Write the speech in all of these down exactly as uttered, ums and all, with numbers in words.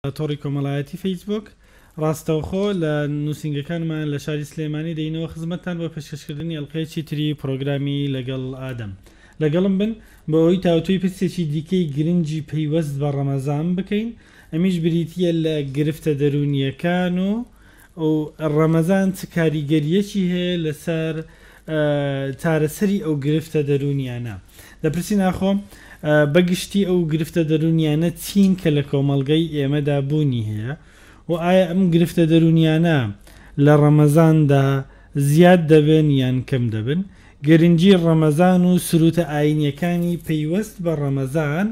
تۆڕی کۆمەڵایەتی فەیسبوک ڕاستەوخۆ لە نووسنگەکانمان لە شاری سلێمانی دەینەوە خزمەتتان بۆ پێشکەشکردنی ئەڵقەیەکی تری پرۆگرامی لەگەڵ ئادەم لەگەڵم بن بە ئەوەی تاوتوی پرسێکی دیکەی گرنگی پەیوەست بە ڕەمەزان بکەین. ئەمیش بریتیە لە گرفتە دەرونیەکان و ئەو ڕەمەزان چ کاریگەریەکی هەیە لەسەر چارەسەری ئەو گرفتە دەرونیانە. دەپرسی ناخۆم بەگشتی ئەو گرفتە دەرونیانە چین کە لە کۆمەڵگەی ئێمەدا بوونی هەیە و ئایا ئەم گرفتە دەرونیانە لە ڕەمەزاندا زیاد دەبن یان کەم دەبن؟ گرنگی ڕەمەزان و سروتە ئاینیەکانی پەیوەست بە ڕەمەزان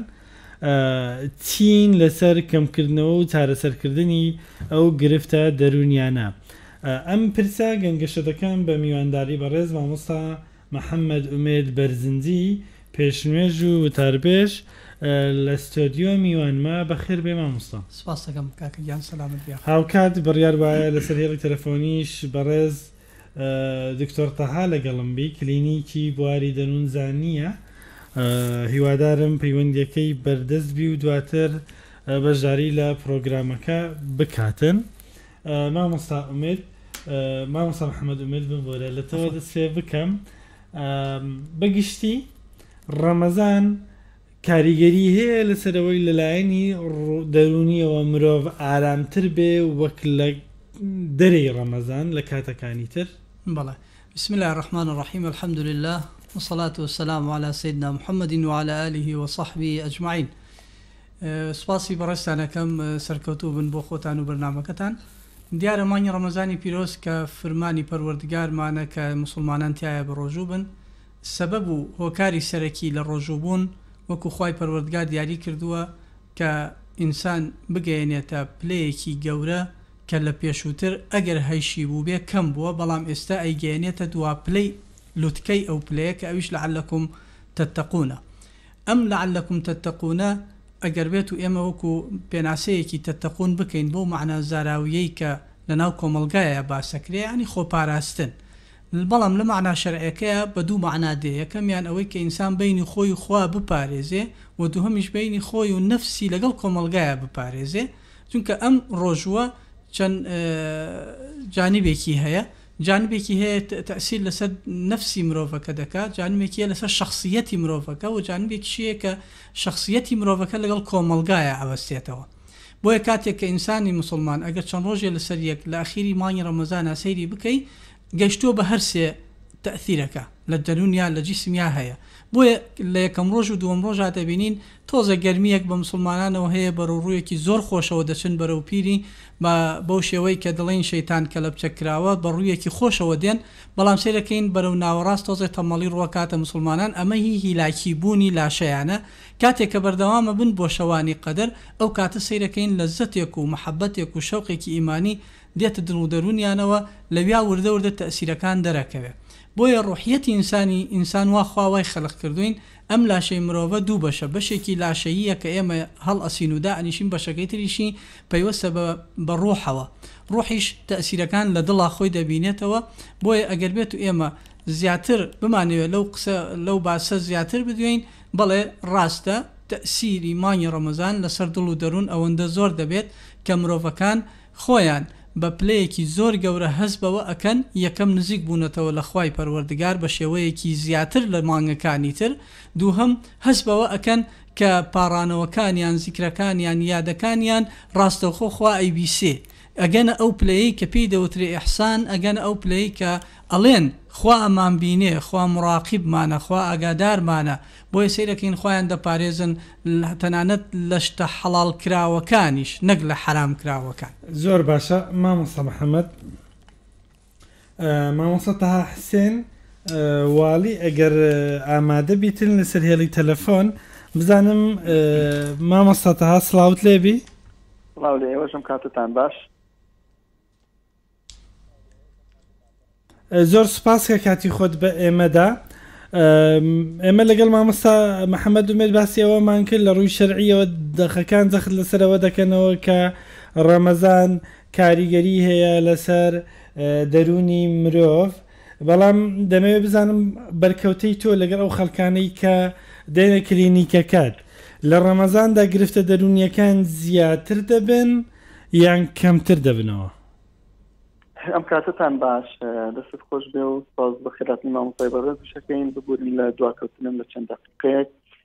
چین لەسەر کەمکردنەوە و چارەسەرکردنی ئەو گرفتە دەرونیانە. ئەم پرسە گەنگەشەدەکان بە میوانداری بەڕێز مامۆستا محەممەد ئومێد بەرزنجی پێشنوێژ و وتاربێژ لە ستۆدیۆ میوانما بەخێر بێ مامۆستا. سپاس دەکەم کاکەگیان، سەلامت بێ. هاوکات بڕیار وایە لەسەر هێڵی تەلەفۆنیش بەڕێز دکتۆر تەها لەگەڵم بی، کلینیکی بواری دەنونزانیە. هیوادارم پەیوەندیەکەی بەردەست بی و دواتر بەشداری لە پرۆگرامەکە بکاتن. مامۆستا ئومێد مامۆستا محەممەد ئومێد ببۆرە لە تەوە دەست پێ بکەم. بەگشتی ڕەمەزان کاریگەری هەیە لەسەرەوەی لەلایەنی دەرونیەوە مرۆڤ ئارامتر بێ وەک لە دەرەی ڕەمەزان لە کاتەکانی تر؟ بەڵێ. بسم الله الرحمن الرحيم، الحمد لله والصلاة والسلام على سيدنا محمد وعلى آله وصحبه أجمعين. سپاسی بەڕێستانەکەم سەرکەوتوو بن بۆ خۆتان و بەرنامەکەتان. دیارە مانگی ڕەمەزانی پیرۆز کە فەرمانی پەروەردگارمانە کە موسڵمانان تایە بە ڕۆژوو بن، سەبەب و هۆکاری سەرەکی لە ڕۆژووبوون وەکو خوای پەروەردگار دیاری کردووە کە ئینسان بگەێنێتە پلەیەکی گەورە کە لە پێشووتر ئەگەر هەیشی بوو بێ کەم بووە، بەڵام ئێستا ئەیگەێنێتە دوا پلەی لوتکەی ئەو پلەیە کە ئەویش لەعەلەکم تەتەقونە. ئەم لەعەلەکم تەتەقونە ئەگەر بێت و ئێمە وەکو پێناسەیەکی تەتەقون بکەین بۆ معنە زاراویەی کە لەناو کۆمەڵگایە باسەکرێ، ینی خۆپاراستن. بەڵام لە معنە شەرعەکەیە بە دوو معنە دێ. یەکەمیان ئەوەی کە ئینسان بینی خۆی خوا بپارێزێ و دووهەمیش بینی خۆی و نەفسی لەگەڵ کۆمەڵگایە بپارێزێ، چونکە ئەم ڕۆژووە چەند جانبێکی هەیە. جانبێکی هەیە تەئسیر لەسەر نەفسی مرۆڤەکە دەکات، جانبێکی هەیە لەسەر شخصیەتی مرۆڤەکە و جانبێکیشیە کە شخصیەتی مرۆڤەکە لەگەڵ کۆمەڵگایە ئەوەستێتەوە. بۆیە کاتێک کە ئینسانی مسلمان ئەگەر چەند ڕۆژێ لەسەر یەک لە ئاخیری مانگی ڕەمەزانە سەیری بکەی، گەشتۆ بە هەرسێ تەئثیرەکە لە دەرونیا لە جیسمیا هەیە. بۆیە لە یەکەم ڕۆژ و دووەم ڕۆژ دەبینین تۆزە گەرمیەک بە مسلمانانەوە هەیە، بەرەو ڕوویەکی زۆر خۆشەوە دەچن بەرەو پیری بەو شێوەی کە دڵین شەیتان کە لە بچەکراوە بە ڕوویەکی خۆشەوە دێن، بەڵام سیرەکەین بەرەو ناوەڕاست تۆزە تەمەڵی ڕوەکاتە مسلمانان. ئەمە هی هیلاکی بوونی لاشەیانە. کاتێک کە بەردەوامە بن بۆ شەوانی قەدەر، ئەو کاتە سیرەکەین لەزەتێک و محەبەتێک و شەوقێکی ئیمانی دێتە دڵ و دەرونیانەوە، لەویا وردە وردە تەئسیرەکان دەرەکەوێت. بۆیە ڕوحیەتی ئینسانی ئینسان وا خواوای خەلق کردوین. ئەم لاشەی مرۆڤە دوو بەشە، بەشێکی لاشەییە کە ئێمە هەڵ ئەسین و دائنیشین، بەشەکەی تریشی پەیوەستە بە ڕوحەوە. ڕوحیش تەئسیرەکان لە دڵا خۆی دەبینێتەوە. بۆیە ئەگەر بێت و ئێمە زیاتر بمانەوێت لەو قسە لەو باسە زیاتر بدوین، بەڵێ ڕاستە تەئسیری مانگی ڕەمەزان لەسەر دڵ و دەروون ئەوەندە زۆر دەبێت کە مرۆڤەکان خۆیان بە پلەیەکی زۆر گەورە هەزبەوە ئەکەن یەکەم نزیک بوونەتەوە لە خوای پەروەردگار بە شێوەیەکی زیاتر لە مانگەکانی تر، دووهەم هەزبەوە ئەکەن کە پاڕانەوەکانیان، زیکرەکانیان، یادەکانیان ڕاستەوخۆ خوا ئەی بی سێ ئەگەنە ئەو پلەیەی کە پێی دەوترێ ئیحسان، ئەگەنە ئەو پلەیەی کە ئەڵێن خوا ئەمان بینێ، خوا مڕاقیبمانە، خوا ئاگادارمانە. بۆیە سەیرەکەین خۆیان دەپارێزن تەنانەت لە شتە حەڵاڵ کراوەکانیش نەک لە حەرام کراوەکان. زۆر باشە مامۆستا محەممەد. مامۆستا تەها حسێن واڵی ئەگەر ئامادە بیتن لەسەر هێڵی تەلەفۆن بزانم مامۆستا تەها سڵاوت لێبی؟ سڵاو لێ ئێوەشم کاتتان باش. زۆر سوپاس کە کاتی خۆت بە ئێمەدا. ئێمە لەگەڵ مامۆستا محەممەد ئومێد باسی ئەوەمان کرد لە ڕووی شەرعیەوە دەخەکان جەخت لەسەرەوە دەکەنەوە کە ڕەمەزان کاریگەری هەیە لەسەر دەرونی مرۆڤ، بەڵام دەمەوێت بزانم بەرکەوتەی تۆ لەگەڵ ئەو خەڵکانەی کە دێنە کلینیکەکەت لە ڕەمەزاندا گرفتە دەرونیەکان زیاتر دەبن یان کەمتر دەبنەوە؟ ئەم کاتتان باش دەست خۆش بێ و سپاس بە خێراتی مامۆستای بەڕێز بشەکەین ببوورین لە دواکەوتنم لە چەند دەقیقەیەک.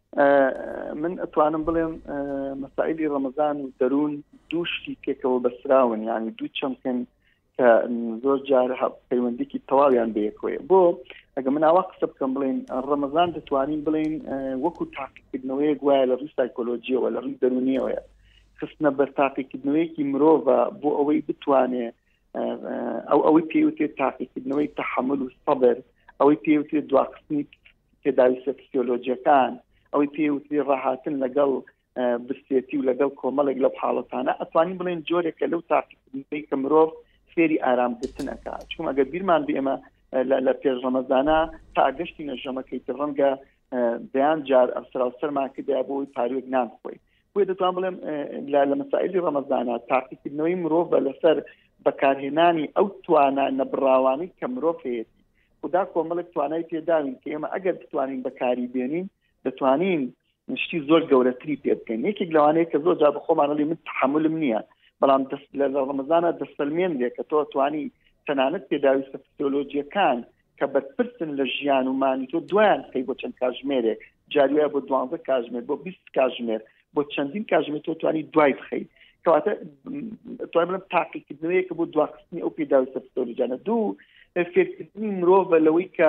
من ئەتوانم بڵێم مەسائلی ڕەمەزان و دەروون دوو شتی تێکەوە بەسراون، یعنی دوو چەمکن کە زۆر جار پەیوەندێکی تەواویان بەیەکەوەیە. بۆ ئەگە من ئاوا قسە بکەم بڵێن ڕەمەزان دەتوانین بڵێن وەکو تاقیکردنەوەیەک وایە لە ڕووی سایکۆلۆجیەوە لە ڕووی دەرونیەوەیە، خستنە بەر تاقیکردنەوەیەکی مرۆڤە بۆ ئەوەی بتوانێ ئەو ئەوەی پێوتێت تاقیکردنەوەی تەحەمل و سەبر، ئەوەی پێوتێت دواخستنی تێداویستە فسیۆلۆجیەکان، ئەوەی پێوتێت ڕاهاتن لەگەڵ برسێتی و لەگەڵ کۆمەڵێک لەو حاڵەتانە، ئەتوانین بڵێن جۆرێکە لەو تاقیکردنەوەی کە مرۆڤ فێری ئارامگرتن ئەکات. چون ئەگەر بیرمان بێ ئێمە لە پێش ڕەمەزانە تا ئەگەشتی نەژەمەکەی تر ڕەنگە دەیان جار ئەسراوسەرمان کردیا بۆی پارێک نان بخۆی. بۆیە دەتوان بڵێم لە مەسائلی ڕەمەزانە تاقیکردنەوەی مرۆڤ لەسەر بەکارهێنانی ئەو توانە نەبڕاوانەی کە مرۆڤ هەیەی خدا کۆمەڵێک توانای پێداوین کە ئێمە ئەگەر بتوانین بەکاری بێنین دەتوانین شتی زۆر گەورەتری پێ بکەین. یەکێک لەوانەیە کە زۆر جار بە خۆمانەڵێ من تەحەملم نییە، بەڵام لە ڕەمەزانە دەستەلمێن لێ کە تۆ توانی تەنانەت پێداویستە فسیۆلۆجیەکان کە بەرپرسن لە ژیان و مانی تۆ دوایان بکەی بۆ چەند کاتژمێرێک، جاروایە بۆ دوانزە کاتژمێر بۆ بیست کاتژمێر بۆ چەندین کاتژمێر تۆ توانی دوای بخەیت. کەواتە توانم بڵێم تاقیکردنەوەیەکە بۆ دواخستنی ئەو پێداویستە فسیۆلۆجیانە. دوو فێرکردنی مرۆڤە لەوەی کە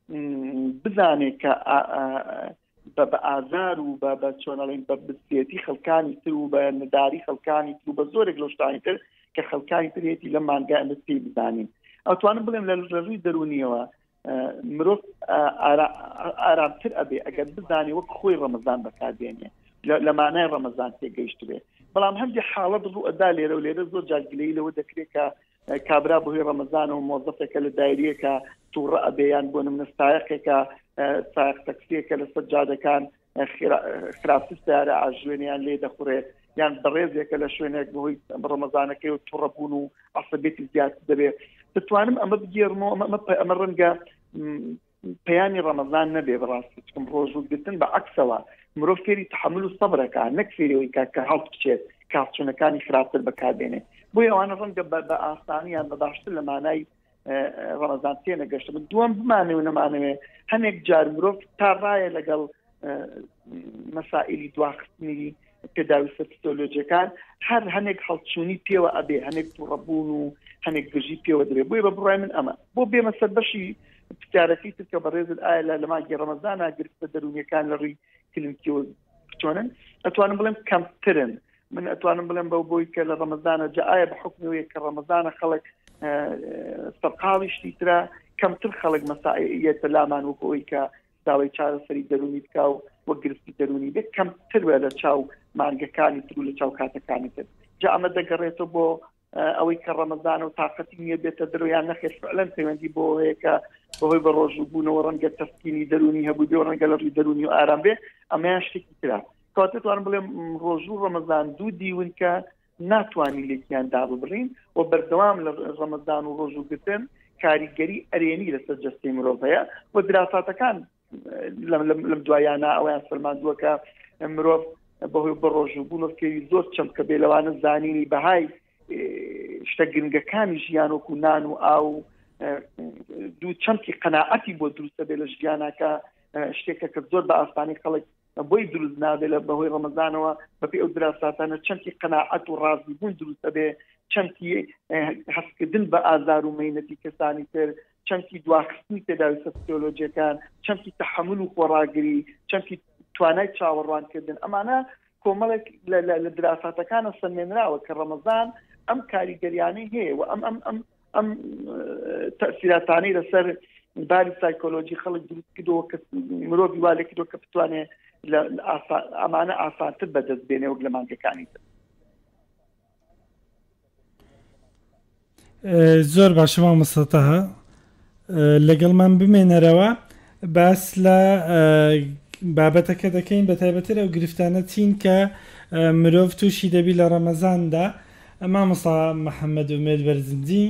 بزانێت کە بە ئازار و بە چۆنەڵێن بە بسێتی خەڵکانی تر و بە نەداری خەڵکانی تر و بە زۆرێک لە شتانی تر کە خەڵکانی تر هێتی لە مانگا ئەمە پێی بزانین. ئەتوانم بڵێم لە ڕووی دەرونیەوە مرۆڤ ئارامتر ئەبێ ئەگەر بزانێ وەک خۆی ڕەمەزان بەکاربێنێ لە مانای ڕەمەزان تێگەیشت بێ. بەڵام هەندێک حاڵەت ڕوو ئەدا لێرە و لێرە زۆر جار گلەی لەوە دەکرێت کە کابرا بەهۆی ڕەمەزانەوە مۆزەفێکە لە دایرەیەکە تووڕە ئەبێ یان بۆ نمونە سایقێکە سایق تەکسیەکە لە سەجادەکان خراپتر سیارە ئاژوێنیان لێ دەخورێت یان بەڕێزێکە لە شوێنێک بەهۆی ڕەمەزانەکەی و تووڕەبوون و عەسەبێتی زیاد دەبێت. دەتوانم ئەمە بگێڕمەوە ئەمە ڕەنگە پەیامی ڕەمەزان نەبێ بەڕاستی، چکم ڕۆژوگرتن بە عەکسەوە مرۆڤ فێری تەحەمل و سەبرەکە نەک فێریەوەی کە هەڵ بچێت کارچوونەکانی خراپتر بەکاربێنێ. بۆیە ئەوانە ڕەنگە بە ئاسانی یان بەباشتر لە مانای ڕەمەزان تێ نەگەشتە. دووەم بمانێ و نەمانەوێ هەنێک جار مرۆڤ تا ڕایە لەگەڵ مەسائلی دواخستنی پێداویستە فسیۆلۆجیەکان هەر هەنێک هەڵچوونی پێوە ئەبێ، هەنێک تووڕەبوون و هەنێک گژی پێوە دەبێت. بۆیە بە بڕای من ئەمە بۆ بێمە سەر بەشی پرسیارەکەی تر کە بەڕێزت ئایا لە مانگی ڕەمەزانە گرفتە دەرونیەکان لە ڕووی کلینیکیەوە چۆنن، ئەتوانم بڵێم کەمترن. من ئەتوانم بڵێم بەو بۆی کە لە ڕەمەزانە جا ئایا بە حکمەوەی کە ڕەمەزانە خەڵک سەرقاڵیشتی ترە کەمتر خەڵک مەسائلێتە لامان وەکەوەی کە داوای چارەسەری دەرونی بکا و وەک گرفتی دەرونی بێت کەمتر بێ لە چاو مانگەکانی تر و لە چاو کاتەکانی تر. جا ئەمە دەگەڕێتەوە بۆ ئەوەی کە ڕەمەزانە و تااقەتی نییە بێتە دەرویان نەخێت فعلەن پەیوەندی بۆ هەیە کە بەهۆی بە ڕۆژوبوونەوە ڕەنگە تەسکینی دەرونی هەبوو بێ و ڕەنگە لە ڕووی دەرونی و ئارام بێ، ئەمەیان شتێکی ترە. کەواتە توانم بڵێم ڕۆژوو ڕەمەزان دوو دیون کە ناتوانین لێکیان داببڕین و بەردەوام لە ڕەمەزان و ڕۆژوگرتن کاریگەری ئەرێنی لەسەر جەستەی مرۆڤ هەیە و دراساتەکان لەم دوایانە ئەویان فەرماندووە کە مرۆڤ بەهۆی بە ڕۆژوبوون و فێری زۆر چەمکە بێ لەوانە زانینی بەهای شتە گرنگەکانی ژیان وەکو نان و ئاو دوو چەمکی قەناعەتی بۆ دروستە بێ لە ژیانەکە شتێکە کە زۆر بە ئاسانی خەڵک بۆی دروست نابێت لە بەهۆی ڕەمەزانەوە بەپێی ئەو دراساتانە چەمکی قەناعەت و ڕازیبوون دروستە بێ، چەمکی هەستکردن بە ئازار و مەینەتی کەسانی تر، چەمکی دواخستنی پێداویستە فسیۆلۆجیەکان، چەمکی تەحەمل و خۆڕاگری، چەمکی توانای چاوەڕوانکردن. ئەمانە کۆمەڵێک لە دراساتەکانە سەمێنراوە کە ڕەمەزان ئەم کاریگەریانەی هەیە و ئەم ئەم ئەم ئەم تەسیراتانەی لەسەر باری سایکۆلۆجی خەڵک دروست کردەوە کە مرۆڤی وا لێ کردەوە کە بتوانێت ئەمانە ئاسانتر بەدەست بێنێ وەک لە مانگەکانی تر. زۆر باشە مامۆستاها لەگەڵمان بمێنەرەوە باس لە بابەتەکە دەکەین بە تایبەتر ئەو گرفتانە چین کە مرۆڤ تووشی دەبی لە ڕەمەزاندا. مامۆستا محەممەد ئومێد بەرزنجی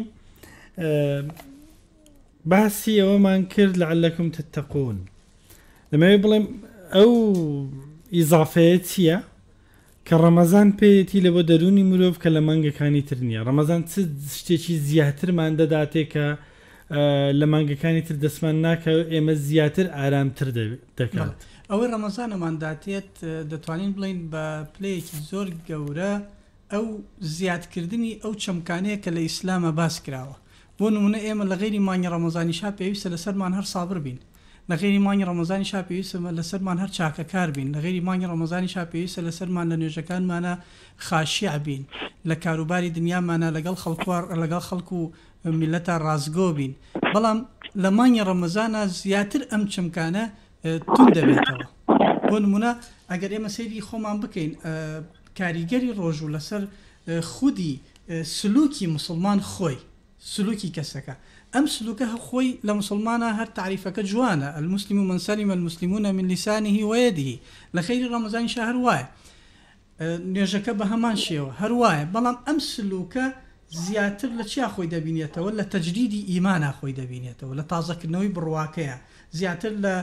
باسی ئەوەمان کرد لەعلەکم تتەقون. دەمەوێت بڵێم ئەو ئیزافەیە چییە کە ڕەمەزان پێیەتی لە بۆ دەرونی مرۆڤ کە لە مانگەکانی تر نییە ڕەمەزان چ شتێکی زیاترمان دەداتێ کە لە مانگەکانی تر دەستمان ناکە ئێمە زیاتر ئارامتر دەکات ئەوەی ڕەمەزانەمانداتێت دەتوانین بڵین بە پلەیەکی زۆر گەورە ئەو زیادکردنی ئەو چەمکانەیە کە لە ئیسلامە باس کراوە بۆ نمونە ئێمە لە غێری مانگی ڕەمەزانی شا پێویستە لەسەرمان هەر سابر بین لە غێری مانگی ڕەمەزانی شا پێویستە لەسەرمان هەر چاکەکار بین لە غێری مانگی ڕەمەزانی شا پێویستە لەسەرمان لە نوێژەکانمانە خاشیع بین لە کاروباری دنیامانە لەگەڵ خەڵکوار لەگەڵ خەڵکو و میلەتە ڕازگۆ بین بەڵام لە مانگی ڕەمەزانە زیاتر ئەم چەمکانە تون دەبێتەوە بۆ نمونە ئەگەر ئێمە سەیری خۆمان بکەین کاریگەری ڕۆژوو لەسەر خودی سلوکی مسلمان خۆی سلوکی کەسەکە ئەم سلوکە خۆی لە مسلمانە هەر تعریفەکە جوانە المسلم من سلم المسلمون من لسانه ويده لە خەیری ڕەمەزانی شا هەر وایە نوێژەکە بە هەمان شێوە هەر وایە بەڵام ئەم سلوکە زیاتر لە چیا خۆی دەبینێتەوە لە تەجریدی ئیمانە خۆی دەبینێتەوە لە تازەکردنەوەی بڕواکەیە زیاتر لە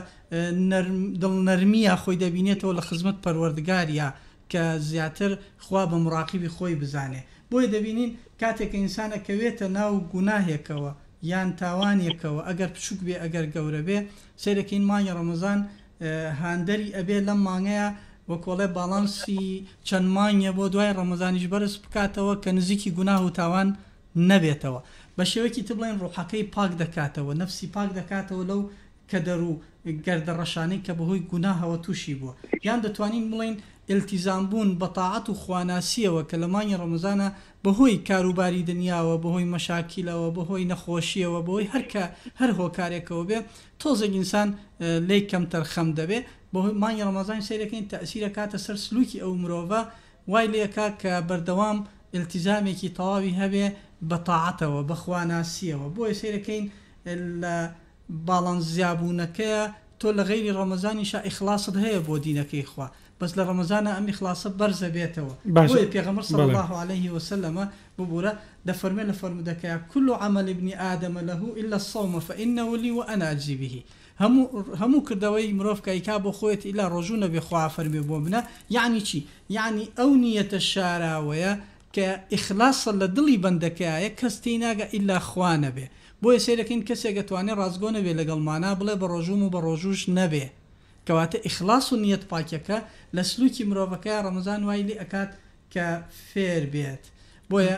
دڵنەرمیە خۆی دەبینێتەوە لە خزمەت پەروەردگاریە کە زیاتر خوا بە مراقیبی خۆی بزانێ بۆیە دەبینین کاتێک ئینسانەکەوێتە ناو گوناهێکەوە یان تاوانێکەوە ئەگەر بچووک بێ ئەگەر گەورە بێ سیرەکەین مانگی ڕەمەزان هاندەری ئەبێ لەم مانگەیە وەکۆڵێ باڵانسی چەند مانگە بۆ دوای ڕەمەزانیش بەرز بکاتەوە کە نزیکی گوناه و تاوان نەبێتەوە بە شێوەیەکی تر بڵێن ڕوحەکەی پاک دەکاتەوە نەفسی پاک دەکاتەوە لەو کە دەرو گەردە ڕەشانەی کە بەهۆی گوناهەوە تووشی بووە یان دەتوانین بڵێن التیزام بوون بە تاعەت و خواناسیەوە کە لە مانگی ڕەمەزانە بەهۆی کاروباری دنیاوە بەهۆی مەشاکیلەوە بەهۆی نەخۆشیەوە بەهۆی هەرکە هەر هۆکارێکەوە بێ تۆزێک ئینسان لی کەمتەر خەم دەبێ بەهۆی مانگی ڕەمەزان سیرەکەین تەئسیرە کاتە سەر سلوکی ئەو مرۆڤە وای لێکا کە بەردەوام التیزامێکی تەواوی هەبێ بە تاعەتەوە بە خواناسیەوە بۆیە سیرەکەین لە باڵانزیابوونەکەیە تۆ لە غەیری ڕەمەزانیشا ئیخلاصت هەیە بۆ دینەکەی خوا بەس لە ڕەمەزانە ئەم ئیخلاصە بەرزە بێتەوە بۆیە پێغەمبەر صلی الله عليه وسلم ببورە دەفەرمێ لە فەرمودەکەیە كل عمل ابن آدم له إلا الصوم فإنه لي وأنا أجزي به هەموو کردەوەی مرۆڤ کایکا بۆ خۆیت ئیلا ڕۆژوو نەبێ خوا فەرمێ بۆ منە یعنی چی یعنی ئەو نیەتە شاراوەیە کە ئیخلاصە لە دڵی بەندەکەیە کەس تێناگە ئیلا خوا نەبێ بۆیە سیرەکەین کەسێک دەتوانێت ڕازگۆ نەبێ لەگەڵمانە بڵێ بە ڕۆژوم و بە ڕۆژوش نەبێ کەواتە ئیخلاص و نیەت پاکەکە لە سلوکی مرۆڤەکە ڕەمەزان وای لێ ئەکات کە فێر بێت بۆیە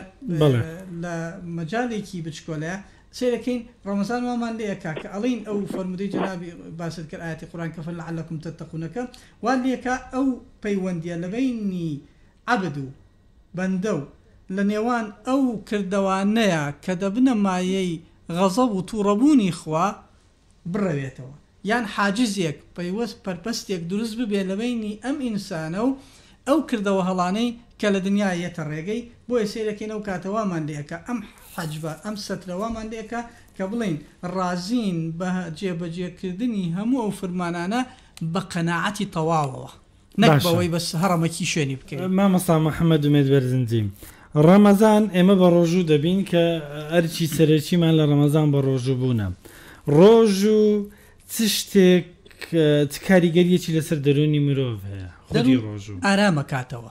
لە مەجالێکی بچکۆلەیە سیرەکەین ڕەمەزان وامان لێەکا کە ئەڵین ئەو فەرمودەی جەنابی باست کرد ئاەتی قورئان کە فلعلکم تتقونەکە وا لێکا ئەو پەیوەندیە لە بینی عەبد و بەندە و لە نێوان ئەو کردەوانەیە کە دەبنە مایەی غەزەب و تووڕەبوونی خوا بڕەوێتەوە یان حاجزێک پەیوەست پەرپەستێک دروست ببێ لە بینی ئەم ئینسانە و ئەو کردەوە هەڵانەی کە لە دنیایەتە ڕێگەی بۆیە سیرەکەین ئەو کاتەوامان لێەکە ئەم حەجبە ئەم سەترەوامان لێەکە کە بڵین ڕازین بە جێبەجێکردنی هەموو ئەو فرمانانە بە قەناعەتی تەواوەوە نەک بەوەی بەس هەڕەمەکی شوێنی بکەین مامەستا محەممەد ومێد بەرزنجیم ڕەمەزان ئێمە بە ڕۆژوو دەبین کە ئەرچی سەرەکیمان لە ڕەمەزان بە ڕۆژوو بوونە ڕۆژ و چ شتێک چ کاریگەریەکی لەسەر دەرونی مرۆڤ هەیە خودی ڕۆژوو ئارامە کاتەوە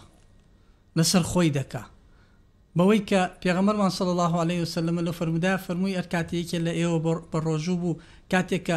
لەسەر خۆی دەکا بەوەی کە پێغەمبەرمان صلی الله عليه وسلم لە فەرمودا فەرمووی ئەر کاتێکە لە ئێوە بە ڕۆژوو بوو کاتێکە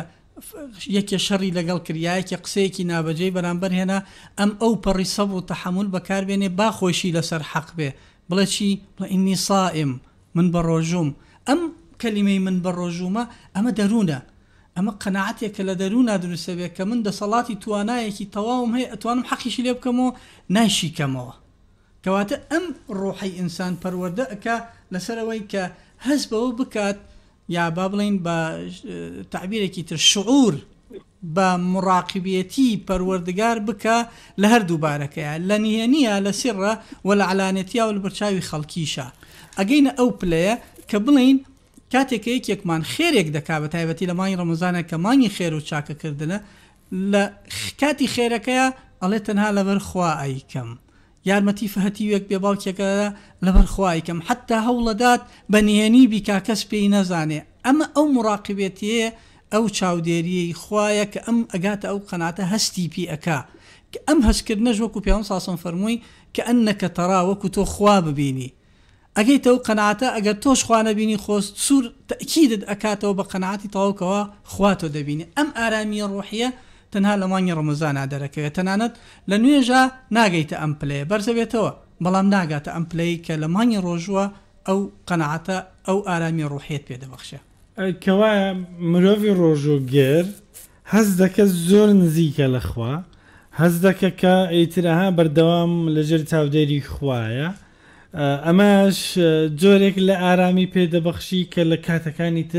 یەکێ شەڕی لەگەڵ کریایەکی قسەیەکی نابەجێی بەرامبەر هێنا ئەم ئەو پەڕی سەبر و تەحەمل بەکاربێنێ با خۆشی لەسەر حەق بێ بڵێ چی بڵێ ئینی صائم من بە ڕۆژوم ئەم کەلیمەی من بە ڕۆژومە ئەمە دەروونە ئەمە قەناعەتێکە لە دەروونە دروستە بێت کە من دەسەڵاتی توانایەکی تەواوم هەیە ئەتوانم حەقیشی لێ بکەمەوە نایشیکەمەوە کەواتە ئەم ڕۆحی ئینسان پەروەردە ئەکا لەسەرەوەی کە هەز بەوە بکات یا با بڵین بە تعبیرێکی تر شعور بە مراقبێتی پەروەردگار بکە لە هەردوو بارەکەیە لە نهێنیە لە سیڕە و لە علانەتیە و لە بەرچاوی خەڵکیشە ئەگەینە ئەو پلەیە کە بڵین کاتێکە یەکێکمان خێرێک دەکا بە تایبەتی لە مانگی ڕەمەزانە کە مانگی خێر و چاکەکردنە لە کاتی خێرەکەیە ئەڵێ تەنها لەبەر خوا ئەیکەم یارمەتی فەهەتیوێک بێ باوکێکە لەبەر خوا ئەیکەم حتا هەوڵەدات بە نهێنی بیکا کەس پێی نەزانێ ئەمە ئەو مراقبێتیە ئەو چاودێریەی خوایە کە ئەم ئەگاتە ئەو قەناتە هەستی پێ ئەکا کە ئەم هەستکردنەش وەکو پێغەمبەر صلی الله علیه و سلم فەرمووی کە ئەنەکە تەرا وەکو تۆ خوا ببینی ئەگەیتەوە قەناعەتە ئەگەر تۆش خوا نەبینی خۆ سوور تەکیدت ئەکاتەوە بە قەناعەتی تەواوکەوە خوا تۆ دەبینی. ئەم ئارامیە ڕوحیە تەنها لە مانگی ڕەمەزانە دەرەکەوێت تەنانەت لە نوێژە ناگەیتە ئەم پلەیە بەرزە بێتەوە بەڵام ناگاتە ئەم پلەی کە لە مانگی ڕۆژوە ئەو قەناعەتە ئەو ئارامی ڕوحیەت پێ دەبەخشێ. کەوایە مرۆڤی ڕۆژوگەر هەست دەکە زۆر نزیکە لە خوا هەست دەکە کە ئیترەها بەردەوام لەژێر چاودێری خوایە ئەمەش جۆرێک لە ئارامی پێدەبەخشی کە لە کاتەکانی تر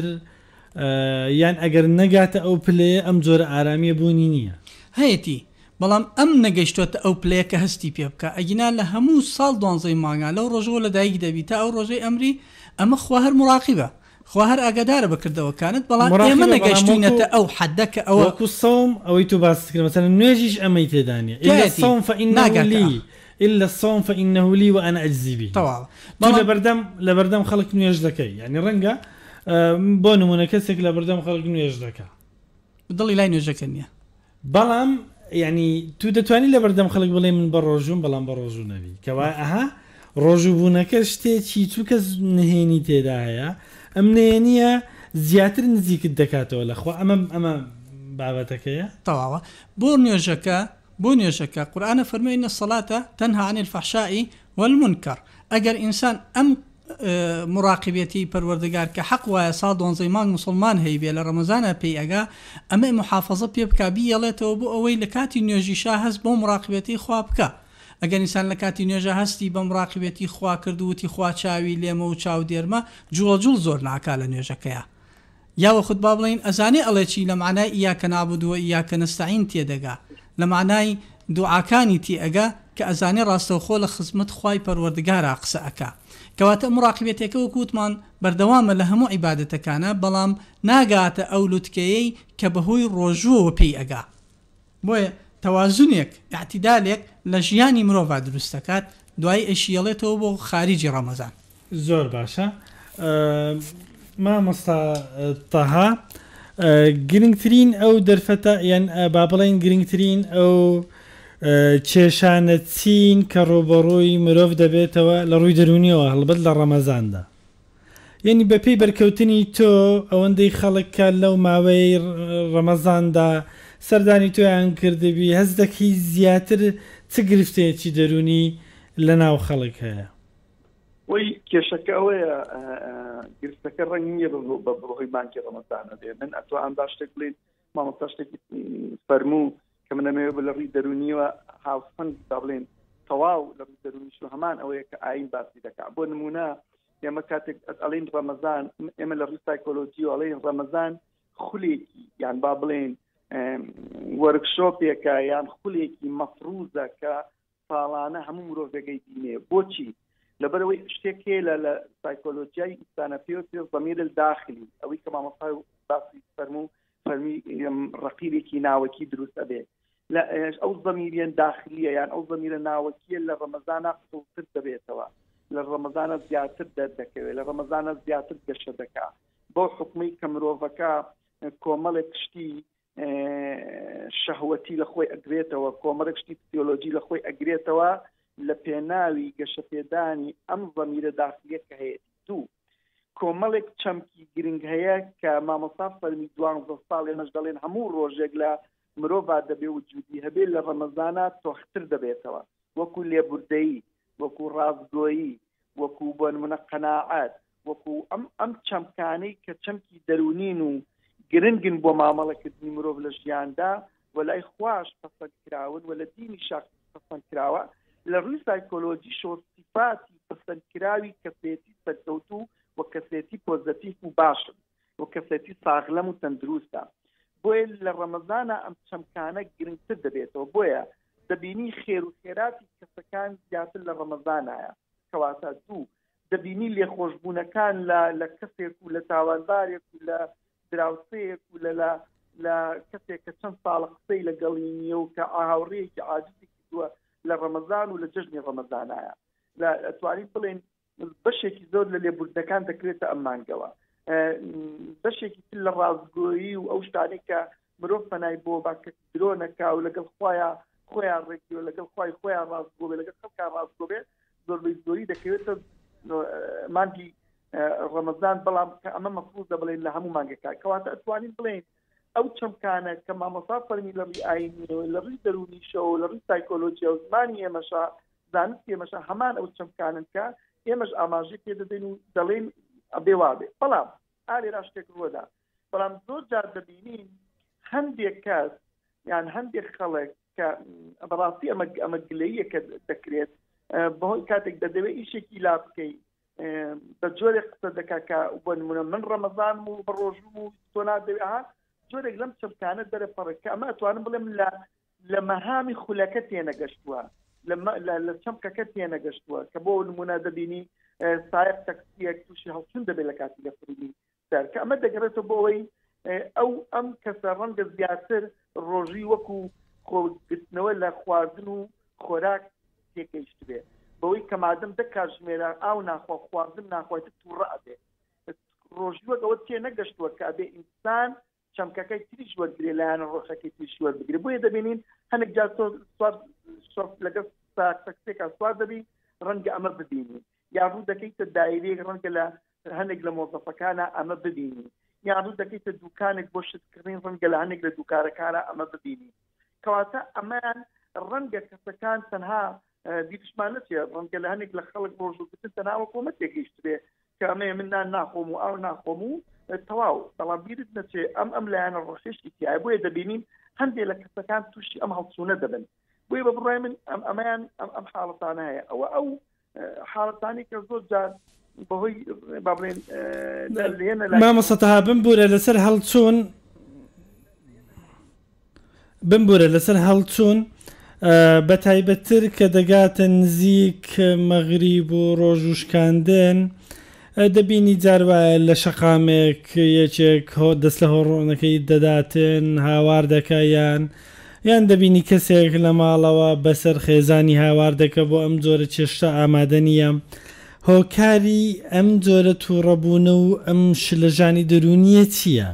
یان ئەگەر نەگاتە ئەو پلەیە ئەم جۆرە ئارامیە بوونی نییە هەیەتی بەڵام ئەم نەگەیشتوتە ئەو پلەیە کە هەستی پێ بکە ئەگینا لە هەموو ساڵ دوانزەی مانگا لەو ڕۆژەوە لە دایک دەبی تا ئەو ڕۆژەی ئەمری ئەمە خوا هەر مراقیبە خوا هەر ئاگادارە بکردەوەکانت بەڵام ئێمە نەگەیشتوینەتە ئەو حەدەکە ئەوە وەکو سەوم ئەوەی تو باس کرد مەسەڵەن نوێژیش ئەمەی تێدانیە إلا الصوم فإنه لي إلا الصوم فإنه لي وأنا أجزي به طبعا لبردم لبردم خلق نوێژ دەکەی يعني ڕەنگە بۆ نمونە کەسێک لە بەردەم خەڵک نوێژ دەکا دڵی لای نوێژەکە نییە بەڵام یعنی تو دەتوانانی لە بەردەم خەڵک بڵێ من بە ڕۆژوم بەڵام بە ڕۆژوو نەبی کەوا ئەها ڕۆژوبوونەکە شتێکی تو کەس نهێنی تێدا هەیە ئەم نهێنیە زیاتر نزیکت دەکاتەوە لەخوا ئەمە ئەمە بابەتەکەیە تەواوە بۆ نوێژەکە بۆ نوێژەکە قورئانە فەرمووی إن الصلاة تنهى عن الفحشاء والمنكر ئەگەر ئینسان ئەم مراقبەتی پەروەردگار کە حەق وایە ساڵ دوانزەی مانگ موسڵمان هەی بێ لە ڕەمەزانە پێی ئەگا ئەمە محافەزە پێ بکە بیەڵێتەوە بۆ ئەوەی لە کاتی نوێژیشا هەست بۆ مراقبەتی خوا بکە ئەگەر ئینسان لە کاتی نوێژە هەستی بە مراقبەتی خوا کردووتی خوا چاوی لێمە و چاو دێرمە جوڵەجوڵ زۆر ناکا لە نوێژەکەیە یاوە خود با بڵین ئەزانێ ئەڵێکی لە معنای ئیاکە نابودووە ئیاکە نەستەعین تێدەگا لە معنای دوعاکانی تی ئەگا کە ئەزانێ ڕاستەوخۆ لە خزمەت خوای پەروەردگارە قسە ئەکا کەواتە مراقبەتێکە وەکوتمان بەردەوامە لە هەموو عیبادەتەکانە بەڵام ناگاتە ئەو لوتکەیەی کە بەهۆی ڕۆژووە پێی ئەگا بۆیە تەوازونێک اعتیدالێک لە ژیانی مرۆڤ دروست دەکات دوای ئەشیەڵێتەوە بۆ خارجی ڕەمەزان. زۆر باشە مامۆستا تەها گرنگترین ئەو دەرفەتە یان با بڵێن گرنگترین ئەو کێشانە چین کە ڕۆبەڕۆی مرۆڤ دەبێتەوە لە ڕووی دەرونیەوە هەڵبەت لە ڕەمەزاندا یعنی بەپێی بەرکەوتنی تۆ ئەوەندەی خەڵکە لەو ماوەی ڕەمەزاندا سەردانی تۆیان کردبی هەست دەکەی زیاتر چ گرفتەیەکی دەرونی لە ناو خەڵک هەیە وەی کێشەکە ئەوەیە گرفتەکە ڕەنگی نییە بە بڕۆی بانکی ڕەمەزانە دێ من ئەتوان باش شتێک بڵێن مامۆستا شتێکی فەرموو کە من ئەمەوێ بە لە ڕووی دەرونیەوە هاوسەنگ دا بڵێن تەواو لە ڕووی دەرونیش و هەمان ئەوەیە کە ئاین باسی دەکات بۆ نمونە ئێمە کاتێک ئەڵێن ڕەمەزان ئێمە لە ڕووی سایکۆلۆجی و ئەڵێن ڕەمەزان خولێکی یان با بڵێن وەرکشۆپێکە یان خولێکی مەفروزە کە ساڵانە هەموو مرۆڤ دەگەی بینێ بۆچی لەبەرەوەی شتێک هەیە لە سایکۆلۆجیای ئینسانە پێوتێ ضەمیر الداخلی ئەوەی کە مامۆستا باسی فەرموو فەرمی ڕەقیبێکی ناوەکی دروست ئەبێ ئەو ضەمیرە داخلیە یان ئەو ضەمیرە ناوەکیە لە ڕەمەزانە قوڵتر دەبێتەوە لە ڕەمەزانە زیاتر دەردەکەوێت لە ڕەمەزانە زیاتر گەشە دەکات بۆ حکومەی کە مرۆڤەکە کۆمەڵێک شتی شەهوەتی لە خۆی ئەگرێتەوە کۆمەڵێک شتی فسیۆلۆجی لە خۆی ئەگرێتەوە لە پێناوی گەشە پێدانی ئەم ضەمیرە داخلیە کە هەیە دوو کۆمەڵێک چەمکی گرنگ هەیە کە مامۆستا فەرمی دوانزە ساڵ ئێمەش دەڵێن هەموو ڕۆژێک لە مرۆڤ دەبێ وجودی هەبێ لە ڕەمەزانە تۆختر دەبێتەوە وەکو لێبوردەیی وەکو ڕازگۆیی وەکو بۆ نمونە قەناعەت وەکو ئەم ئەم چەمکانەی کە چەمکی دەرونین و گرنگن بۆ مامەڵەکردنی مرۆڤ لە ژیاندا و لای خوش پەسەند کراون و لە دینی شخص پەسەند کراوە لە ڕووی سایکۆلۆجی شۆسیفاتی پەسەندکراوی کەسێتی سەرکەوتوو و کەسێتی پۆزەتیف و باشن و کەسێتی ساغلەم و تەندروستە بۆیە لە ڕەمەزانە ئەم چەمکانە گرنگتر دەبێتەوە بۆیە دەبینی خێر و خێراتی کەسەکان زیاتر لە ڕەمەزانایە کەواتە دوو دەبینی لێخۆشبوونەکان لە کەسێک و لە تاوانبارێک و لە دراوسەیەک و لە لە کەسێک کە چەند ساڵە قسەی لەگەڵی نییە و کە ئاهاوڕێیەکی عاجزێکی دووە لە ڕەمەزان و لە جەژنی ڕەمەزانایە لە ئەتوانین بڵێن بەشێکی زۆر لە لێبوردەکان دەکرێتە ئەم مانگەوە بەشێکی تر لە ڕازگۆیی و ئەو شتانەی کە مرۆڤ پەنای بۆ باکە درۆ نەکا و لەگەڵ خوایە خۆیان ڕێکیوە لەگەڵ خۆی خۆیان ڕاستگۆ بێ لەگەڵ خەڵکان ڕاستگۆ بێ زۆربەی زۆری دەکەوێتە مانگی ڕەمەزان بەڵام کە ئەمە مەفروضە بڵێن لە هەموو مانگەکان کەواتە ئەتوانین بڵێن ئەو چەمکانە کە مامۆستا فەرمی لە ڕووی ئاینیەوە لە ڕووی دەرونیشەوە لە ڕووی سایکۆلۆجیا و زمانی ئێمەشا زانستی ئێمەشا هەمان ئەو چەمکانن کە ئێمەش ئاماژەی پێ دەدەین و دەڵێن ئەبێ وابێ بەڵام ئالێرا شتێک ڕوەدا بەڵام زۆر جار دەبینین هەندێک کەس یان هەندێک خەڵک کە بەڕاستی ئەمە ئەمە گلەییە کە دەکرێت بەهۆی کاتێک دەدەوێت ئیشێکی لا بکەی بە جۆرێک قسە دەکا کە بۆ نمونە من ڕەمەزان و بە ڕۆژوم و تۆ نادەوێت ئەها جۆرێک لەم چەمکانە دەرەپەڕێت کە ئەمە ئەتوانم بڵێم لە لە مەهامی خولەکە تێنەگەشتووە لە چەمکەکە تێنەگەشتووە کە بۆ نمونە دەبینی سایق تەکسیەک تووشی هەڵچوون دەبێت لە کاتی لەفرودی سەر کە ئەمە دەگەڕێتەوە بۆ ئەوەی ئەو ئەم کەسە ڕەنگە زیاتر ڕۆژی وەکو خۆگرتنەوە لە خواردن و خۆراک تێکەیشت بێ بەوەی کە مادەم دە کاتژمێرە ئاو ناخوا خواردن ناخوایتە تووڕە ئەبێ ڕۆژی وەکەوە تێ نەگەشتووە کە ئەبێ ئینسان چەمکەکەی تریش وەرگێ لایەنە ڕۆژەکەی تریش وەربگرێ بۆیە دەبینین هەندێک جار لەگەڵ تەکسێکا سوار دەبی ڕەنگە ئەمە ببینی یا ڕوو دەکەیتە دایرەیەک ڕەنگە لە هەندێک لە مۆزەفەکانە ئەمە ببینی یا ڕوو دەکەیتە دوکانێک بۆ شتکردن ڕەنگە لە هەندێک لە دوکارەکانە ئەمە ببینی کەواتە ئەمان ڕەنگە کەسەکان تەنها دیشمان نەچێ ڕەنگە لە هەندێک لە خەڵک ڕۆژوگرتن تەنها وەکۆمە تێگەیشت بێ کە ئەمەیە من نان ناخۆم و ئاو ناخۆم و تەواو بەڵام بیرت نەچێ ئەم ئەم لایەنە ڕۆژێشتی تیایە بۆیە دەبینین هەندێک لە کەسەکان تووشی ئەم هەڵچوونە دەبن بۆیە بە بڕای من ئەمەیان ئەم حاڵەتانە هەیە ئەوە ئەو حاڵەتانی کە زۆر جار بەهۆی با بڵێن مامۆستاها بمبورە لەسەر هەڵچوون بمبورە لەسەر هەڵچوون بە تایبەتتر کە دەگاتە نزیک مەغریب و ڕۆژوشکاندن دەبینی جار وایە لە شەقامێک یەکێک دەست لە هۆڕۆنەکەی دەداتن هاوار دەکایان یان دەبینی کەسێک لە ماڵەوە بەسەر خێزانی هاوار دەکە بۆ ئەم جۆرە چێشتە ئامادە نییە هۆکاری ئەم جۆرە تووڕەبوونە و ئەم شلەژانی دەرونیە چییە؟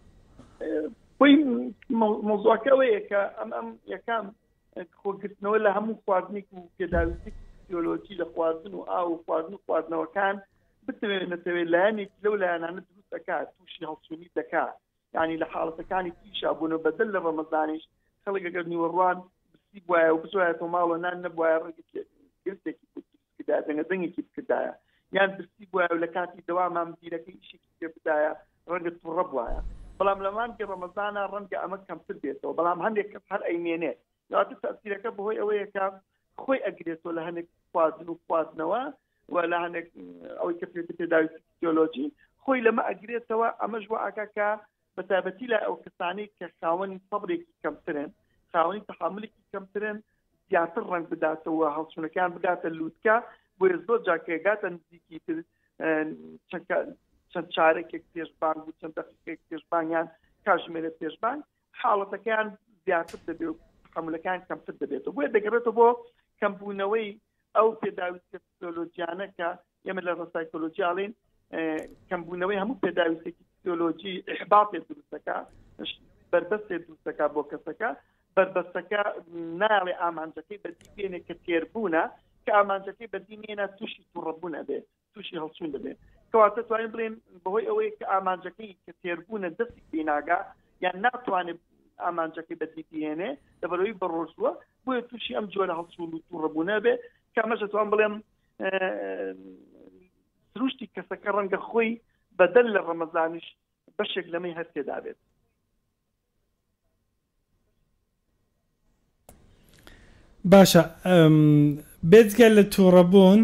مۆزوعەکەوەیە کە ئەم ئەم یەکەم خۆگرتنەوە لە هەموو خواردنێک و پێداویستی فیزیۆلۆجی لە خواردن و ئاو و خواردن و خواردنەوەکان بتوێنێتەوێت لایەنێک لەو لایەنانە دروست دەکات تووشی هەڵچوونی دەکات یعنی لە حاڵەتەکانی تریشا بوونە بەدەل لە ڕەمەزانیش خەڵک ئەگەر نیوەڕوان بسی بواە و بچوایەتەوە ماڵەوە نان نەبوایە ڕێگرتێکی بکردایە دەنگەدەنگێکی بکردایە یان برسی بواە و لە کاتی دەوامان بیرەکەی ئیشێکی پێ بدایە ڕەنگە تووڕە بواە بەڵام لە مانگی ڕەمەزانە ڕەنگە ئەمە کەمتر بێتەوە بەڵام هەندێک کەس هەر ئەیمێنێت یاتر تەسیرەکە بەهۆی ئەوەیە کە خۆی ئەگرێتەوە لە هەندێک خواردن و خواردنەوە و لە هەندێک ئەوەی کە پێ پێداویستی فیزیۆلۆجی خۆی لەمە ئەگرێتەوە ئەمەش وا ئەکا کە بەتابەتی لە ئەو کەسانی کە خاوەنی سەبرێکی کەمترن خاوەنی تەحاملێکی کەمترن زیاتر ڕەنگ بداتەوە هەڵچوونەکان بداتە لووتکە بۆیە زۆر جاکێگاتە نزیکی تر چەند چارێکێک پێشبانگ و چەند دەقیقێک پێشبانگیان کاژمێرە پێشبانگ حاڵەتەکەیان زیاتر دەبێت و تەحاملەکان کەمتر دەبێتەوە بۆیە دەگەڕێتەوە بۆ کەمبوونەوەی ئەو پێداویستە فیزیۆلۆجیانە کە ئێمە لە ڕسایکۆلۆجی ئاڵێن کەمبوونەوەی هەموو پێداویستێکی فیزیۆلۆجی ئیحباطێ دروستەکە بربەستێ دروستەکە بۆ کەسەکە بربەستەکە ناڵێ ئامانجەکەی بەدی بێنێ کە تێربوونە کە ئامانجەکەی بەدی نێنە تووشی تووڕەبوونە بێ تووشی هەڵچوون دەبێت کەواتە توانین بڵێن بەهۆی ئەوەیە کە ئامانجەکەی کە تێربوونە دەستی پێناگا یان ناتوانێت ئامانجەکەی بەدی بهێنێ لەبەرەوەی بەڕۆژووە بۆیە تووشی ئەم جۆرە هەڵچوون و تووڕەبوونە بێ کە ئەمەش دەتوان بڵێم سروشتی کەسەکە ڕەنگە خۆی بەدەل لە ڕەمەزانیش بەشێک لەمەی هەر تێدا بێت. باشە بێجگە لە تووڕەبوون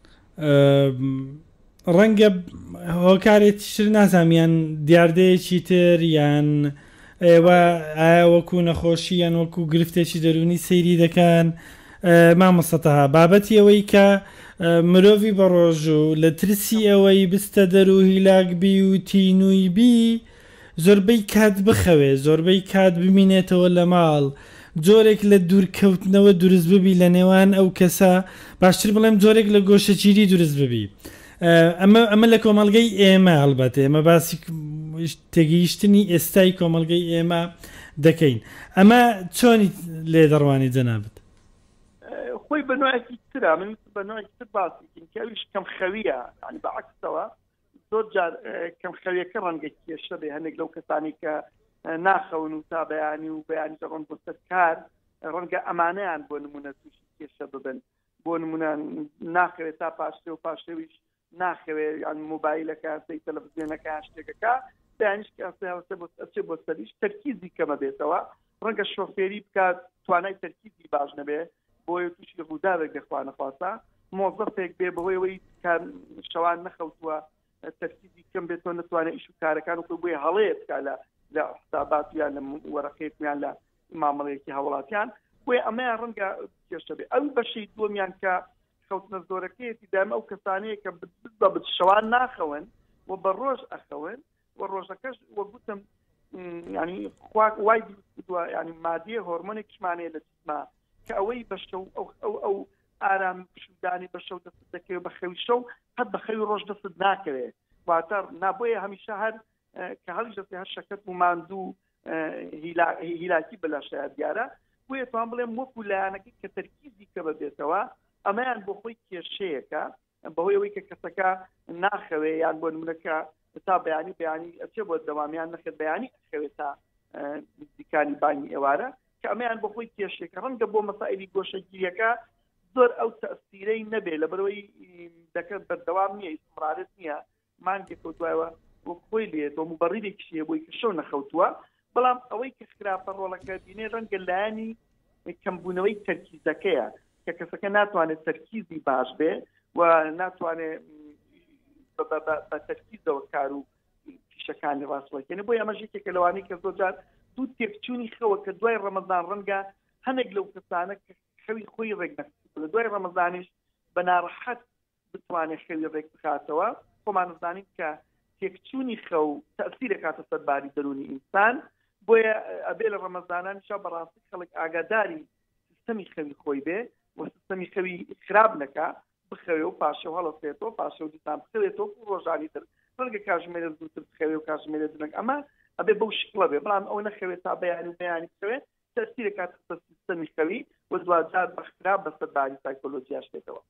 ڕەنگە هۆکارێکی تر نازانیان دیاردەیەکی تر یان ئێوە ئایا وەکو نەخۆشی یان وەکو گرفتێکی دەرونی سەیری دەکەن مامۆستاها بابەتی ئەوەی کە مرۆڤی بەڕۆژ و لە ترسی ئەوەی بستە دەر و هیلاکبی و تینووی بی زۆربەی کات بخەوێ زۆربەی کات بمینێتەوە لە ماڵ جۆرێک لە دوورکەوتنەوە دروست ببی لە نێوان ئەو کەسە باشتر بڵێم جۆرێک لە گۆشەگیری دروست ببی ئەمە ئەمە لە کۆمەڵگەی ئێمە هەڵبەتێ ئێمە باسی تێگەیشتنی ئێستای کۆمەلگەی ئێمە دەکەین. ئەمە چۆنی لێ دەڕوانی جەنابەت؟ خۆی بە نوعێکی ترا من بە نوعێکی تر باسیکن کە ئەویش کەم خەویە، ینی بەعکسەوە زۆر جار کەم خەویەکە ڕەنگە کێشە بێ هەندێک لەو کەسانی کە ناخەون و تا بەیانی و بەیانی ڕۆن بۆ سەر کار ڕەنگە ئەمانەیان بۆ نمونە تووشی کێشە ببن، بۆ نمونە ناخەوێت تا پاشتێ و پاشتێویش ناخەوێت یان مۆبایلەکە سی تەلەڤیزیۆنەکە شتێکەکە بەیانیش ئەچێ بۆ سەریش تەرکیزی کەمە بێتەوە، ڕەنگە شۆفێری بکات توانای تەرکیزی باش نەبێ بۆی تووشی ڕووداوێک دەخوا نەخواستا مۆزەفێک بێ بەهۆی ئەوەی شەوان نەخەوتووە تەرکیزی کەم بێتەوە نتوانێت ئیش و کارەکان و بۆی هەڵەیە بکات لە حسابات یان لە وەرەقەیەکیان لە مامەڵەیەکی هەوڵاتیان بۆیە ئەمەیان ڕەنگە کێشە بێ. ئەو بەشەی دووەمیان کە خەوتنە زۆرەکەیەتی دام ئەو کەسانەیە کە بە شەوان ناخەون و بە ڕۆژ ئەخەون و ڕۆژەکەش وە گوتم ینی وای دووە ینی مادیە هۆرمۆنێکیشمانەیە لە جسما کە ئەوەی بەشە ئەو ئەو ئارام پشودانی بە شەو دەست دەکەوێت بە خەوی شەو هەت بە خەوی ڕۆژ دەست ناکەوێت واتە نابۆیە هەمیشە هەر کە هەڵی دەستی هەر شەکەت و ماندوو هیلاکی بەلاشایە دیارە بۆیە توان بڵێم وەکو لایەنەکەی کە تەرکیزی کە بەبێتەوە ئەمەیان بۆ خۆی کێشەیەکە بەهۆی ئەوەی کە کەسەکە ناخەوێ یان بۆ نمونەکە تا بەیانی بەیانی ئەچێ بۆ دەوامیان نەخێت بەیانی ئەخەوێت تا دیکانی بانی ئێوارە کە ئەمەیان بۆ خۆی کێشێکە ڕەنگە بۆ مەسائلی گۆشەگیریەکە زۆر ئەو تەسیرەی نەبێ لە بەرەوەی دەکەت بەردەوام نییە ئیستمرارەت نییە مانگێک و دوایەوە بۆ خۆی لێتەوە موبەڕیدێکیشیە بۆی کە شەو نەخەوتووە بەڵام ئەوەی کە خراپە ڕۆڵەکە بینێ ڕەنگە لایانی کەمبوونەوەی تەرکیزەکەیە کە کەسەکە ناتوانێت تەرکیزی باش بێ و ناتوانێت بە تەرکیزەوە کار و پیشەکانی ڕاستڵەکەنی بۆی ئەمەژێکێکە لەوانەی کە زۆر جار دوو تێکچوونی خەوە کە دوای ڕەمەزان ڕەنگە هەندێک لەو کەسانە کە خەوی خۆی ڕێک نەکرد لە دوای ڕەمەزانیش بە ناڕەحەت بتوانێت خەوی ڕێک بخاتەوە خۆمان دەزانین کە تێکچوونی خەو تەسیرە کاتە سەرباری دەرونی ئینسان بۆیە ئەبێ لە ڕەمەزانانیشا بەڕاستی خەڵک ئاگاداری سیستەمی خەوی خۆی بێ و سیستەمی خەوی خراب نەکا بخەوێ و پاشە هەڵەسێتەوە پاشە و دیسان بخەوێتەوە و ڕۆژانی تر ڕەنگە کاتژمێرە زووتر بخەوێ و کاتژمێرە درەنگ ئەمە ئەبێ بەو شکڵە بێ بەڵام ئەو نەخەوێت تا بەیانی و بەیانی بخەوێ تەسیرە کاتە سیستەمی خەوی و دوجار بە خراب بە سەرباری سایکۆلۆجیاش بێتەوە.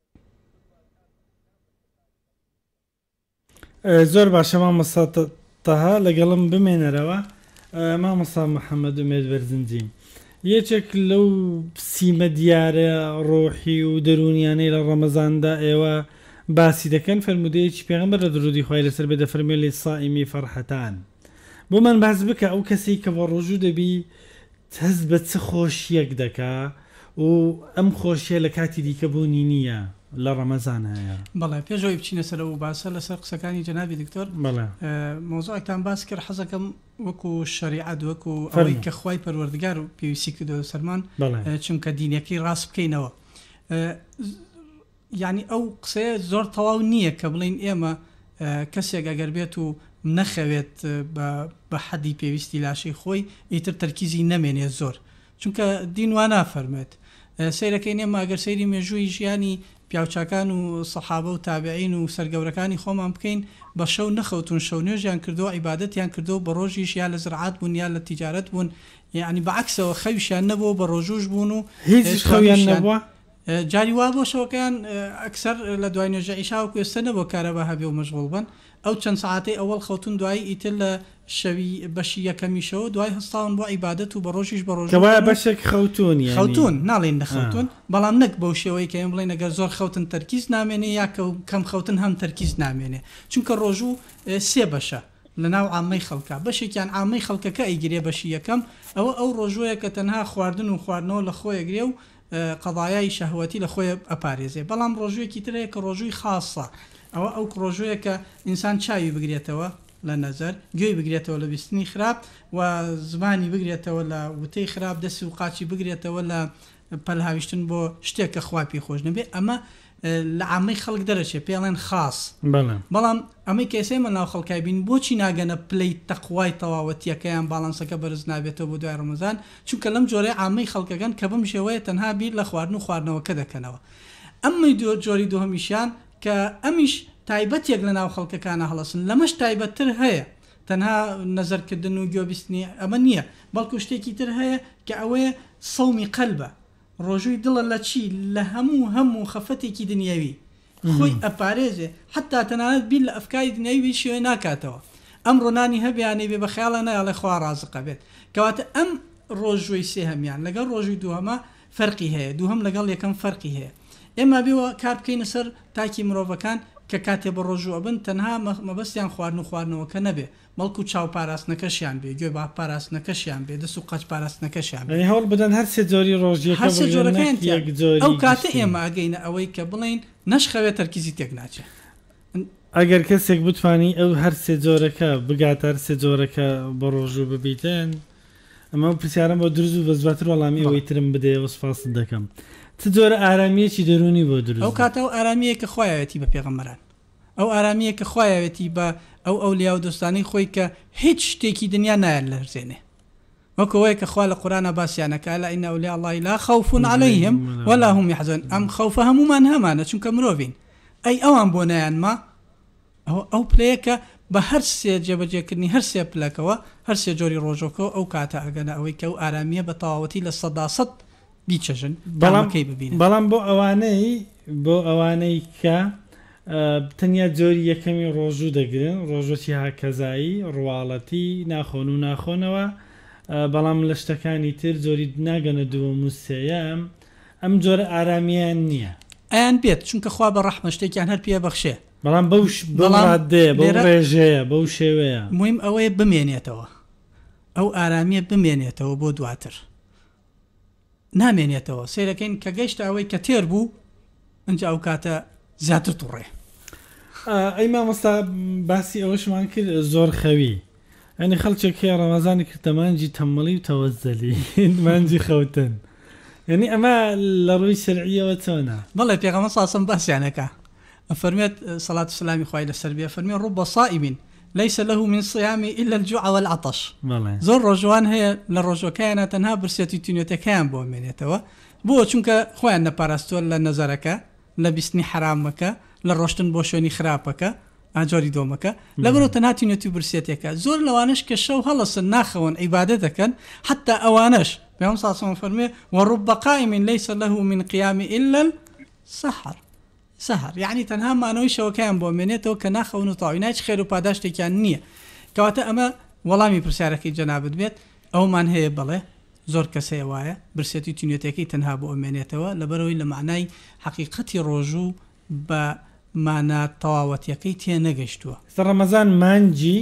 زۆر باشە مامۆستا تەها لەگەڵم بمێنەرەوە مامۆستا محەممەد ئومێد بەرزنجی یەکێک لەو سیمە دیارە ڕۆحی و دەرونیانەی لە ڕەمەزاندا ئێوە باسی دەکەن فەرمودەیەکی پێغەمبەر لە درودی خوای لەسەر بێ دەفەرمێ لێ سائیمی فەرحەتان بۆمان باس بکە ئەو کەسەی کە بە ڕۆژوو دەبی هەز بە چ خۆشیەک دەکا و ئەم خۆشیە لە کاتی دیکەبوونی نییە لە ڕەمەزان هەیە. بەڵێ پێشەوەی بچینە سەر و باسە لەسەر قسەکانی جەنابی دکتۆر مۆزوعێکتان باس کرد حەزەکەم وەکو شەریعەت وەکو ئەوەی کە خوای پەروەردگار و پێویستی کردووە سەرمان چونکە دینیەکەی ڕاست بکەینەوە یعنی ئەو قسەیە زۆر تەواو نییە کە بڵین ئێمە کەسێک ئەگەر بێت و نەخەوێت بە حەدی پێویستی لاشەی خۆی ئیتر تەرکیزی نەمێنێت زۆر چونکە دین وا نافەرمێت سەیرەکەی ئێمە ئەگەر سەیری مێژووی ژیانی پیاوچاکان و سەحابە و تابعین و سەرگەورەکانی خۆمان بکەین بە شەو نەخەوتون شەو نوێژیان کردو عیبادەتیان کردو بە ڕۆژیش یا لە زرعات بوون یا لە تیجارەت بوون یعنی بەعکسەوە خەویشیان نەبوو بە ڕۆژوش بوون و هیچ خەویان نەبووە جاری وا بۆ شەوەکەیان ئەکسەر لە دوای نوێژە عیشا و کوێستە نەبوو کارەبا هەبێ و مەشغوڵ بن ئەو چەند ساعتەی ئەوەڵ خەوتون دوای ئیتر لە شەوی بەشی یەکەمیشەوە دوای هەستاون بۆ عیبادەت و بە ڕۆژیش بە ڕۆژ بەشێک خەوتون خەوتون ناڵێن نەخەوتون بەڵام نەک بەو شێوەیە کە ئێمە بڵێن ئەگەر زۆر خەوتن تەرکیز نامێنێ یا کەم خەوتن هەم تەرکیز نامێنێ چونکە ڕۆژوو سێ بەشە لە ناو عامەی خەڵکە بەشێکیان عامەی خەڵکەکە ئەیگرێ بەشی یەکەم ئەوە ئەو ڕۆژوەیە کە تەنها خواردن و خواردنەوە لە خۆیەگرێ و قەضایای شەهوەتی لە خۆی ئەپارێزێ بەڵام ڕۆژوێکی ترەیە کە ڕۆژووی خاصە ئەوە ئەو ڕۆژوەیە کە ئینسان چاوی بگرێتەوە لە نەزەر گوێی بگرێتەوە لە بیستنی خراپ و زمانی بگرێتەوە لە وتەی خراپ دەستی و قاچی بگرێتەوە لە پەلهاویشتن بۆ شتێک کە خوا پێی خۆش نەبێ ئەمە لە عامەی خەڵک دەرەچێ پێڵێن خاص بەڵام ئەمەی کەسێمە ناو خەڵکای بین بۆچی ناگەنە پلەی تەقوای تەواوەتیەکەیان باڵانسەکە بەرز نابێتەوە بۆ دوای ڕەمەزان چونکە لەم جۆرەی عامەی خەڵکەکەن کە بم شێوەیە تەنها بیر لە خواردن و خواردنەوەکە دەکەنەوە ئەمەی دو جۆری دووهەمیشیان کە ئەمیش تایبەتێک لە ناو خەڵکەکانە هەڵەسن لەمەش تایبەتتر هەیە تەنها نەزەرکردن و گوێبیستنی ئەمە نییە بەڵکو شتێکی تر هەیە کە ئەوەیە سەومی قەلبە ڕۆژووی دڵە لە چی لە هەموو هەموو خەفەتێکی دنیاوی خۆی ئەپارێزێ حتا تەنانەت بیر لە ئەفکاری دنیاوی شوێ ناکاتەوە ئەم ڕۆنانی هەبیانەی بێ بە خەیاڵە نایڵێ خوا ڕازقە بێت کەواتە ئەم ڕۆژوەی سێ هەمیان لەگەڵ ڕۆژوی دووهەمە فەرقی هەیە دووهەم لەگەڵ یەکەم فەرقی هەیە ئێمە بێەوە کار بکەینە سەر تاکی مرۆڤەکان کە کاتێ بە ڕۆژوە بن تەنها مەبەستیان خواردن و خواردنەوەکە نەبێ بەڵکو چاو پاراستنەکەشیان بێ گوێ با پاراستنەکەشیان بێ دەست و قەچ پاراستنەکەشیان بێ هەوڵ بدەن هەر سێ جۆری ڕۆژیەکە ئەو کاتە ئێمە ئەگەینە ئەوەی کە بڵین نەشخەوێت تەرکیزی تێک ناچێت ئەگەر کەسێک بتوانی ئەو هەر سێ جۆرەکە بگاتە هەر سێ جۆرەکە بە ڕۆژوو ببیتن ئەمە پرسیارم بۆ دروست و بەزباتر وەڵامی ئەوەی ترم بدێ وەسپاس دەکەم چ جۆرە ئارامیەکی دەرونی بۆ دروست ئەو کاتە ئەو ئارامیە کە خۆیاوێتی بە پێغەمبەران ئەو ئارامیە کە خۆیاوێتی بە ئەو ئەولیا و دۆستانەی خۆی کە هیچ شتێکی دنیا نایە لەرزێنێ وەکەوەی کە خوا لە قورآنە باسییانەکە ئەلا ئین ئەولیا الله لا خوف عەلەیهم ولا هم يحزنون ئەم خەوفە هەمومان هەمانە چونکە مرۆڤین ئەی ئەوان بۆ نایانما ئەو پلەیەکە بە هەر سێ جێبەجێکردنی هەر سێ پلەکەوە هەر سێ جۆری ڕۆژۆکەوە ئەو کاتە ئەگەنە ئەوەی کە ئەو ئارامیە بە تەواوەتی لە سەدا سەد بیچەژن بەڵامکەی ببینن بەڵام بۆ ئەوانەی بۆ ئەوانەی کە تەنیا جۆری یەکەمی ڕۆژوو دەگرن ڕۆژۆکی هاکەزایی ڕواڵەتی ناخۆن و ناخۆنەوە بەڵام لە شتەکانی تر جۆری ناگەنە دووە موسەیە ئەم جۆرە ئارامیان نییە ئەیان بێت چونکە خوا بە ڕەحمە شتێکیان هەر پێ بەخشێ بەڵام بەوش بەڵادێ بەو ڕێژەیە بەو شێوەیە مهم ئەوەیە بمێنێتەوە ئەو ئارامیە بمێنێتەوە بۆ دواتر نامێنێتەوە سیرەکەین کە گەیشتە ئەوەی کە تێر بوو ئەنج ئەو کاتە زیاتر تووڕێ ئەی مامۆستا باسی ئەوەشمان کرد زۆر خەوی ئەنی خەڵکێکی ڕەمەزانی کردەمانجی تەمەڵی و تەوەزەلی مانجی خەوتن یعنی ئەمە لە ڕووی شەرعیەوە چۆنە بەڵێ پێغەمبەر ساسم باسییانەکە ئەفەرمێت سەڵات و سەلامی خوای لەسەر بێ فەرمێ ڕوب صائم ليس له من صيام إلا الجوع والعطش زۆر ڕۆژوان هەیە لە ڕۆژەکەیانە تەنها برسێتی تونێتەکەیان بۆ مێنێتەوە بۆ چونکە خۆیان نەپاراستووە لە نەزەرەکە لە بیستنی حرامەکە لە ڕۆشتن بۆ شوێنی خراپەکە ئاجۆری دۆمەکە لەبەرەوە تەنها تونێتی و برسێتێکە زۆر لەوانش کە شەو هەڵەسن ناخەون عیبادەت دەکەن حتا ئەوانش پێغەمبەر ساسم فەرمێ وەڕوب قائم ليس له من قيام إلا السحر سەهر یعنی تەنها مانەوەی شەوەکەیان بۆ مێنێتەوە کە ناخەون و تاوی ناچ خێر و پاداشتێکیان نییە کەواتە ئەمە وەڵامی پرسیارەکەی جەنابەت بێت ئەومان هەیە بڵێ زۆر کەسەیە وایە برسێتی تونێتەکەی تەنها بۆ ئەمێنێتەوە لەبەرەوەی لە معنای حەقیقەتی ڕۆژوو بە مانا تەواوەتیەکەی تێ نەگەشتووە ڕەمەزان مانجی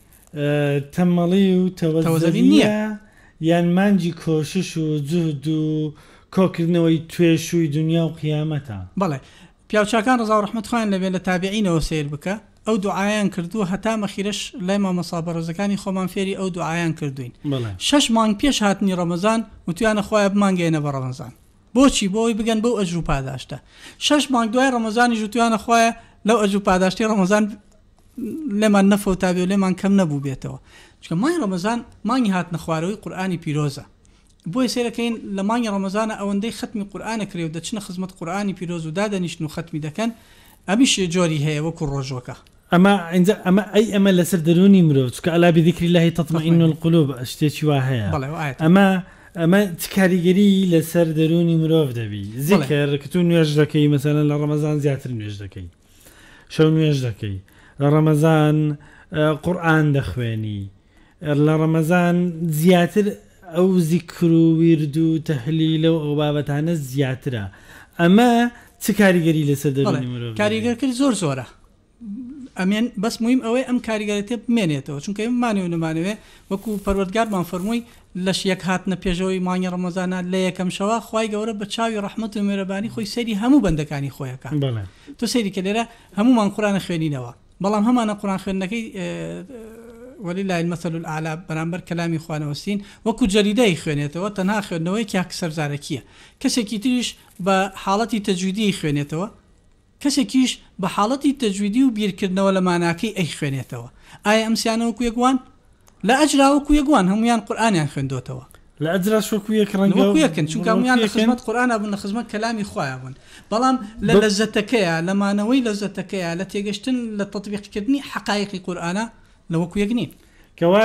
تەمەڵی و تەوەزەلی نییە یان مانجی کۆشش و جوهد و کۆکردنەوەی توێشووی دنیا و قیامەتە بەڵێ پیاوچاکان ڕزا و ڕەحمەت خوایان لەبێ لە تابعینەوە سیر بکە ئەو دوعایان کردووە هەتا مەخیرەش لای مامۆستا بەڕێزەکانی خۆمان فێری ئەو دوعایان کردوین شەش مانگ پێش هاتنی ڕەمەزان وتویانە خۆیان بمانگەێنە بە ڕەمەزان بۆچی بۆی بگەن بەو ئەجر و پاداشتە شەش مانگ دوای ڕەمەزانی ژوتویانە خۆیان لەو ئەجر و پاداشتی ڕەمەزان لێمان نەفەوتابێ و لێمان کەم نەبوو بێتەوە چونکە مانگی ڕەمەزان مانگی هاتنە خوارەوەی قورئانی پیرۆزە بۆی سێرەکەین لە مانگی ڕەمەزانە ئەوەندەی ختمی قورئانە کرێ و دەچنە خزمەت قورئانی پیرۆز و دادەنیشتن و ختمی دەکەن ئەمیش جۆری هەیە وەکو ڕۆژۆکە ئەمە ئەنج ئەمە ئەی ئەمە لەسەر دەرونی مرۆڤ چکە ئەلا بذیکر الله تطمئن القلوب شتێکی وا هەیە ئەمە ئەمە کاریگەری لەسەر دەرونی مرۆڤ دەبی زیکر کە تو نوێژ دەکەی مەسەلەن لە ڕەمەزان زیاتر نوێژ دەکەی شەو نوێژ دەکەی لە ڕەمەزان قورئان دەخوێنی لە ڕەمەزان زیاتر ئەو زیکر و ویرد و تەهلیلە و ئەو بابەتانە زیاترە ئەمە چ کاریگەری لەسەر دەرونی مرۆڤ کاریگەرکردن زۆر زۆرە ئەمێن بەس مهم ئەوەی ئەم کاریگەرێتێ بمێنێتەوە چونکە ئێمەمانێ و نەمانەوێ وەکو پەروەردگارمان فەرمووی لەش یەک هاتنە پێشەوەی مانگی ڕەمەزانە لە یەکەم شەوە خوای گەورە بە چاوی ڕەحمەت و میهرەبانی خۆی سەیری هەموو بەندەکانی خۆیەکە تۆ سەیری کە لێرە هەمومان قورئان خوێنینەوە بەڵام هەمانە قورئان خوێندنەکەی ولله المثل الأعلى بەرامبەر کەلامی خوانەوەستین وەکو جەریدەی خوێنێتەوە تەنها خوێندنەوەی کە سەرزارەکیە کەسێکی تریش بە حاڵەتی تەجویدی خوێنێتەوە کەسێکیش بە حاڵەتی تەجویدی و بیرکردنەوە لە ماناکەی ئەی خوێنێتەوە ئایا ئەمسیانە وەکو یەکوان لە ئەجرا وەکو یەکوان هەمویان قورئانیان خوێندوتەوە لە ئەجراش وەکو یەک ڕەنگە وەکو یەکن چونکە هەمویان لە خزمەت قورئانە بوون لە خزمەت کەلامی خۆیان بوون بەڵام لە لەزەتەکەیە لە مانەوەی لەزەتەکەیە لە تێگەشتن لە تەطبیقکردنی حەقایقی قورئانە لە وەکو یەک نین کەوا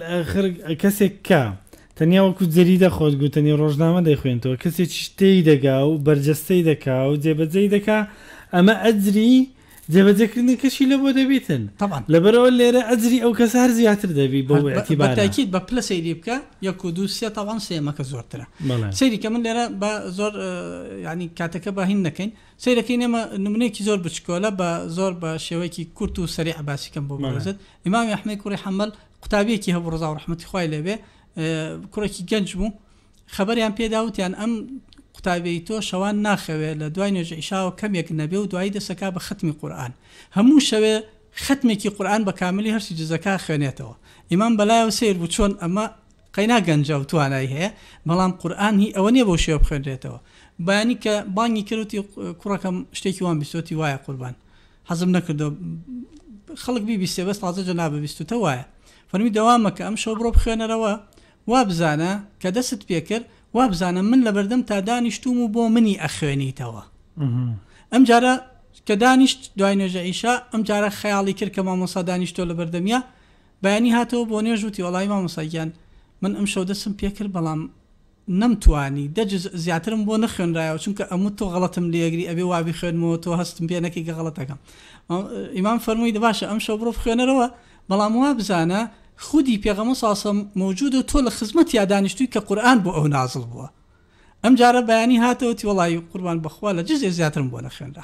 کەسێک کە تەنیا وەکو جەریدە خۆت گوتنی ڕۆژنامە دەیخوێنەوە کەسێکی شتەی دەگا و بەرجەستەی دەکا و جێبەجێی دەکا ئەمە ئەجری جێبەجێکردنی کەشی لە بۆ دەبێتن لەبەرەوە لێرە ئەجری ئەو کەس هەر زیاتر دەبی بۆ بەتاکید بە پلە سەیری بکە یەک و دوو سێ تاوان سێمەکە زۆرترە سەیری کە من لێرە بە زۆر ینی کاتەکە باهین نەکەین سەیرەکەی نێمە نمونەیەکی زۆر بچکۆلە بە زۆر بە شێوەیەکی کورت و سەریع باسیکەم بۆ بەرزت ئیمامی ئەحمەد کوڕی حەمەل قوتابیەکی هەبوو ڕزا و ڕەحمەتی خوای لێبێ کوڕێکی گەنج بوو خەبەریان پێداوتیان ئەم قوتابی تۆ شەوان ناخەوێت لە دوای نوێژ عیشاوە کەمێک نەبێ و دوایی دەسەکا بە ختمی قورئان هەموو شەوێ ختمێکی قورئان بە کاملی هەرچی جزەکە خوێنێتەوە ئیمام بەلایەوە سیر بوو چۆن ئەمە قەینا گەنجە و توانایی هەیە بەڵام قورئان هی ئەوە نییە بۆ شێوە بخوێنرێتەوە بەیانی کە بانگی کردوتی کوڕەکەم شتێکی وان بیستۆتی وایە قوربان حەزم نەکردەوە خەڵک بیبیستێ بەس تازە جەنابە بیستوتە وایە فەرمی دەوامەکە ئەم شەو بڕۆ بخوێنەرەوە وا بزانە کە دەست پێکرد وا بزانم من لە بەردەم تا دانیشتوم و بۆ منی ئەخوێنیتەوە ئەم جارە کە دانیشت دوای نوێژە عیشا ئەم جارە خەیاڵی کرد کە مامۆستا دانیشتۆ لە بەردەمیە بەیانی هاتەوە بۆ نوێژ وتی وەڵای مامۆستاگیان من ئەم شەو دەستم پێکرد بەڵام نەمتوانی دەجز زیاترم بۆ نەخوێنرایەوە چونکە ئەموو تۆ غەڵەتم لێگری ئەبێ وابی خوێنمەوە تۆ هەستم پێ نەکەی کە غەڵەتەکەم ئیمام فەرمووی دەباشە ئەم شەو بڕۆ بخوێنەرەوە بەڵام وا بزانە خودی پێغەمبەر ساسم موجود و تۆ لە خزمەت یا دانیشتوی کە قورئان بۆ ئەو نازڵ بووە ئەم جارە بەیانی هاتەوەتی وەڵی قوربان بەخوا لە جزێ زیاترم بۆ نەخوێنرا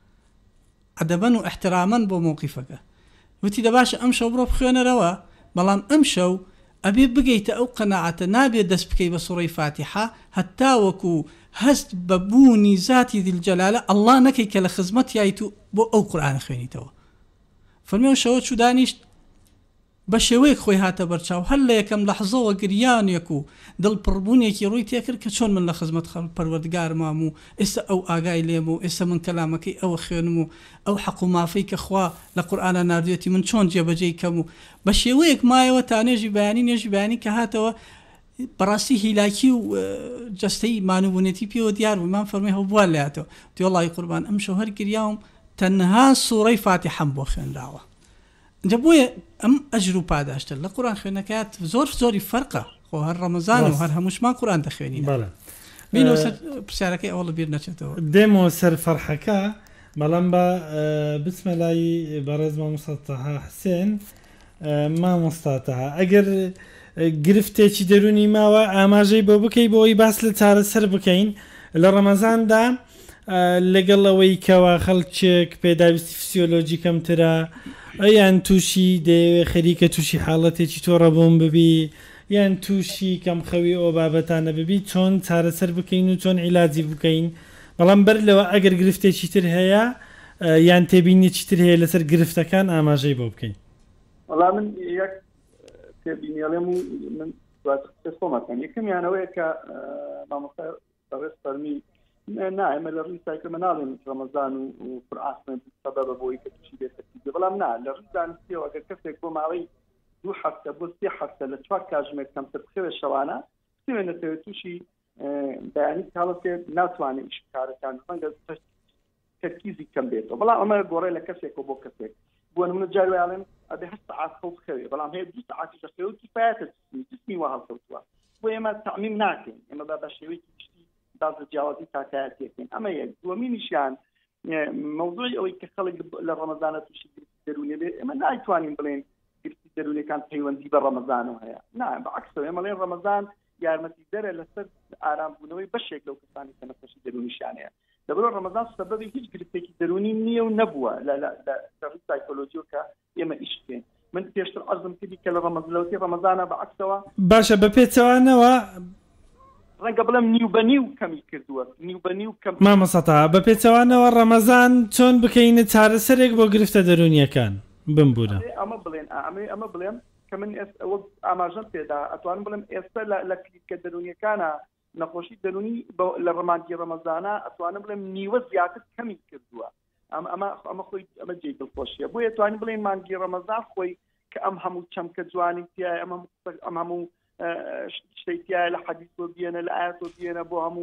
عەدەبەن و احترامەن بۆ موقیفەکە وتی دەباشە ئەم شەو بڕۆ بخوێنەرەوە بەڵام ئەم شەو ئەبێ بگەیتە ئەو قەناعەتە نابێت دەست بکەی بە سوڕەی فاتحە هەتا وەکو هەست بە بوونی ذاتی دیلجەلالە ئەڵڵا نەکەی کە لە خزمەت یایت و بۆ ئەو قورئانە خوێنیتەوە فەرمی شەوە چوو دانیشت بە شێوەیەک خۆی هاتە بەرچاو هەر لە یەکەم لەحزەوە گریانێک و دڵپڕبوونێکی ڕووی تێکرد کە چۆن من لە خزمەت پەروەردگار مام و ئێستا ئەو ئاگای لێم و ئێستا من کەلامەکەی ئەوە خوێنم و ئەو حەق و مافەی کە خوا لە قورئانە ناردوێتی من چۆن جێبەجێی کەم و بە شێوەیەک مایەوە تا نێژی بەیانی نێژی بەیانی کە هاتەوە بەڕاستی هیلاکی و جەستەی مانوبوونێتی پێوە دیار و ئیمام فەرمووی هەڵبووە لێهاتەوە تی وەڵی قوربان ئەم شەو هەر گریاوم تەنها سوڕەی فاتحەم بۆ خوێنراوە جا بۆیە ئەم ئەجر و پاداشتە لە قورئان خوێنەکەات زۆر زۆری فەرقە خۆ هەر ڕەمەزان و هەر هەمووشمان قورئان دەخوێنین بینەوە سەر پرسیارەکەی ئەوڵە بیر نەچێتەوە دێمەوە سەر فەرحەکە بەڵام بە بچمە لای بەڕێز مامۆستا تەها حسێن مامۆستا تەها ئەگەر گرفتێکی دەرونی ماوە ئاماژەی بۆ بکەی بۆی باس لە چارەسەر بکەین لە ڕەمەزاندا لەگەڵ ئەوەی کەوا خەڵکێک پێداویستی فسیۆلۆجی کەمترە ئەیان تووشی دەیەوێ خەریکە تووشی حاڵەتێکی تۆ ڕەبووم ببی یان تووشی کەم خەوی ئەو بابەتانە ببی چۆن چارەسەر بکەین و چۆن عیلاجی بکەین بەڵام بەر لەوە ئەگەر گرفتێکی تر هەیە یان تێبینێکی تر هەیە لەسەر گرفتەکان ئاماژەی بۆ بکەین وەڵام من یەک تێبینیڵێم و من خۆمەکەن یەکەمیانەوەیە کە مامۆستا بەڕێز فەرمی نا ئێمە لە ڕووی سایکە مناڵێن ڕەمەزان و قورئان سەبەبە بۆی کە تووشی بێتەکتیبێ بەڵام نا لە ڕووی زانستیەوە ئەگەر کەسێک بۆ ماوەی دوو هەفتە بۆ سێ هەفتە لە چوار کاتژمێر کەمتر بخوێ شەوانە بتوێنێتەوە تووشی بەیانی کاڵەتێ ناتوانێت ئیش کارەکان ڕەنگە تەرکیزی کەم بێتەوە بەڵام ئەمە گۆڕێ لە کەسێکەوە بۆ کەسێک بۆ نمونە جاری وایڵێن ئەبێ هەشت سەعات خەو بخەوێ بەڵام هەیە دوو سەعاتی دەخەوێ و کیفایەتە جسمی وا هەڵکەوتووە بۆ ئێمە تەعمیم ناکەین ئێمە بە شێوەیەکی گشتی دازە جیاوازی تاکایەتێکین ئەمە یەک دووەمینیشیان مەوضوعی ئەوەی کە خەڵک لە ڕەمەزانە تووشی گرفتی دەرونێ بێ ئێمە نایتوانین بڵێن گرفتی دەرونیەکان پەیوەندی بە ڕەمەزانەوە هەیە نا بەعەکسەوە ئێمە بڵێن ڕەمەزان یارمەتی دەرە لەسەر ئارامبوونەوەی بەشێک لەو کەسانی کە نەخۆشی دەرونیشیان هەیە لەبەرەوە ڕەمەزان سەبەبی هیچ گرفتێکی دەرونی نییە و نەبووە لە ڕووی سایکۆلۆجیۆ کە ئێمە ئیش بکەین من پێشتر عەرزم کردی کە لە ڕەمەزلەوتی ڕەمەزانە بەعەکسەوە باشە بە پێچەوانەوە ڕەنگە بڵێم نیو بە نیو کەمی کردووە نیو بە نیو کەم مامۆستا بە پێچەوانەوە ڕەمەزان چۆن بکەینە چارەسەرێک بۆ گرفتە دەرونیەکان بمبورە ئەمە بڵێن ئەمە ئەمە بڵێم کە من ئەوە ئاماژەم پێدا ئەتوانم بڵێم ئێستا لە کلیکە دەرونیەکانە نەخۆشی دەرونی لە ڕەمانگی ڕەمەزانە ئەتوانم بڵێم نیوە زیاتر کەمی کردووە ئەمە ئەمە خۆی ئەمە جێی دڵخۆشیە بۆ ئەتوانین بڵێن مانگی ڕەمەزان خۆی کە ئەم هەموو چەمکە جوانی تایە ئەم ئەم هەموو شتێکیایە لە حەدیث بێنە لە ئاەت بێنە بۆ هەموو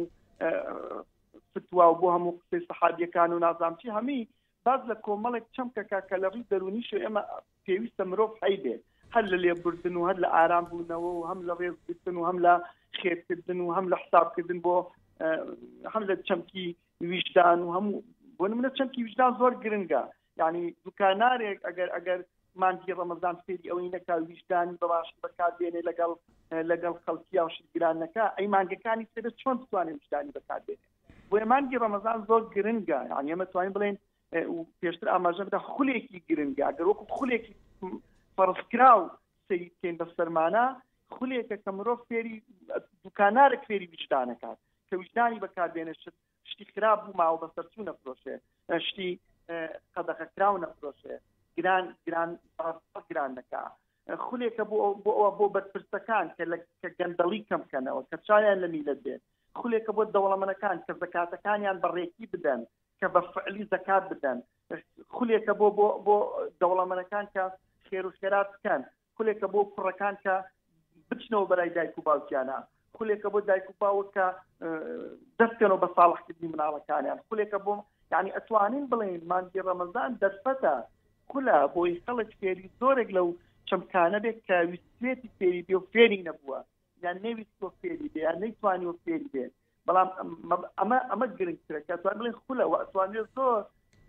فتوا و بۆ هەموو قسەی سەحابیەکان و نازانچی هەمی باز لە کۆمەڵێک چەمکەکە کە لە ڕووی دەرونیش ئێمە پێویستە مرۆڤ هەیبێ هەر لە لێبوردن و هەر لە ئارام بوونەوە و هەم لە ڕێزگرتن و هەم لە خێرکردن و هەم لە حسابکردن بۆ هەم لە چەمکی ویژدان و هەموو بۆ نمونە چەمکی ویژدان زۆر گرنگە. یعنی دوکانارێک ئەگەر ئەگەر مانگی ڕەمەزان فێری ئەوەی نەکا ویژدانی بەباش بەکاربێنێ لەگەڵ لەگەڵ خەڵکییا و شتگران نەکا ئەی مانگەکانی سێدە چۆن بتوانێت ویژدانی بەکاربێنێ. بۆیە مانگی ڕەمەزان زۆر گرنگە. یعنی ئێمە توانین بڵێن پێشتر ئاماژە بدە خولێکی گرنگە. ئەگەر وەکو خولێکی فەرزکراو سەیر بکەین بە سەرمانە، خولێکە کە مرۆڤ فێری دوکانارێک فێری ویژدانەکات کە ویژدانی بەکاربێنێ، شتی خراپ بوو ماوە بەسەرچوو نەفرۆشێ، شتی قەدەغەکراو نەفرۆشێ، گران گران گران نەکا. خولێکە بۆ بۆ بەرپرسەکان کە گەندەڵی کەم بکەنەوە، کە چایان لە میلەت بێت. خولێکە بۆ دەوڵەمەندەکان کە زەکاتەکانیان بەڕێکی بدەن، کە بە فعلی زەکات بدەن. خولێکە بۆ بۆ دەوڵەمەندەکان کە خێر و خێرات بکەن. خولێکە بۆ کوڕەکان کە بچنەوە بەلای دایک و باوکیانە. خولێکە بۆ دایک و باوک کە دەستکەنەوە بە ساڵحکردنی مناڵەکانیان. خولێکە بۆ یعنی ئەتوانین بڵێن مانگی ڕەمەزان دەرفەتە خولە بۆی خەڵک فێری زۆرێک لەو چەمکانە بێت کە ویستێتی فێری بێ و فێری نەبووە، یان نەویستۆ فێری بێ یان نەیتوانیوە فێری بێت. بەڵام ئەمە ئەمە گرنگترە کە ئەتوان بڵێن خولە و ئەتوانێت زۆر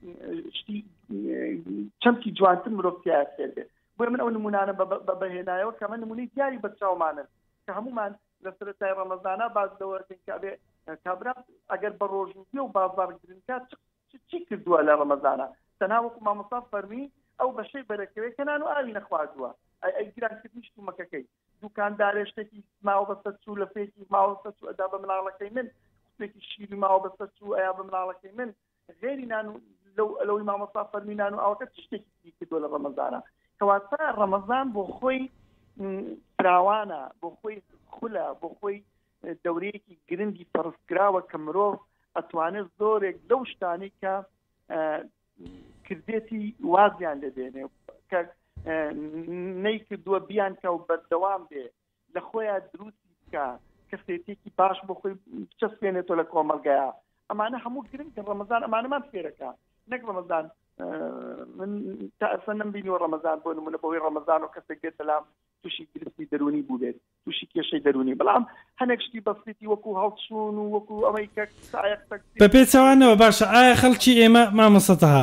شتی چەمکی جوانتر مرۆڤ تیا فێر بێت. بۆیە من ئەو نمونانە بەهێنایەوە کە من نمونەی دیاری بەرچاومانن کە هەمومان لە سەرەتای ڕەمەزانە باز دەوەرتین کە بێ کابرا ئەگەر بە ڕۆژوبی و بازار گرنگات چی کردووە لە ڕەمەزانە؟ تەنها وەکو مامۆستا فەرمی ئەو بەشەی بەرەکەوێت کە نان و ئاوی نەخواردووە، ئەی گرانکردنی شتومەکەکەی دوکاندارێ شتێکی ماوە بەسەر چوو لە فێکی ماوە بەسەر چوو ئەدا بە مناڵەکەی من، شتێکی شیری ماوە بەسەر چوو ئەیا بە مناڵەکەی من، غێری نان و لەوەی مامۆستا فەرمی نان و ئاوەکە چ شتێکی دی کردووە لە ڕەمەزانە. کەواتە ڕەمەزان بۆ خۆی فراوانە، بۆ خۆی خولە، بۆ خۆی دەورەیەکی گرنگی فەرزکراوە کە مرۆڤ ئەتوانێت زۆرێک لەو شتانی کە کردێتی وازیان لەدێنێ کە نەیکردووە بیان کە و بەردەوام بێ لە خۆیان دروستی بکە کەسێتێکی باش بۆ خۆی بچەسپێنێتەوە لە کۆمەلگایە. ئەمانە هەموو گرنگن. ڕەمەزان ئەمانەمان فێرەکە، نەک ڕەمەزان تا ئەسە نەمبینیوە ڕەمەزان بۆ نمونە بەوەی ڕەمەزان و کەسێک بێت لەلام تووشی گرفتی دەرونی بوو بێت، تووشی کێشەی دەرونی. بەڵام هەنێک شتی بەسیتی وەکو هەڵچوون و وەکو ئەمەی کە بە پێچەوانەوە باشە. ئایا خەڵکی ئێمە مامۆستاها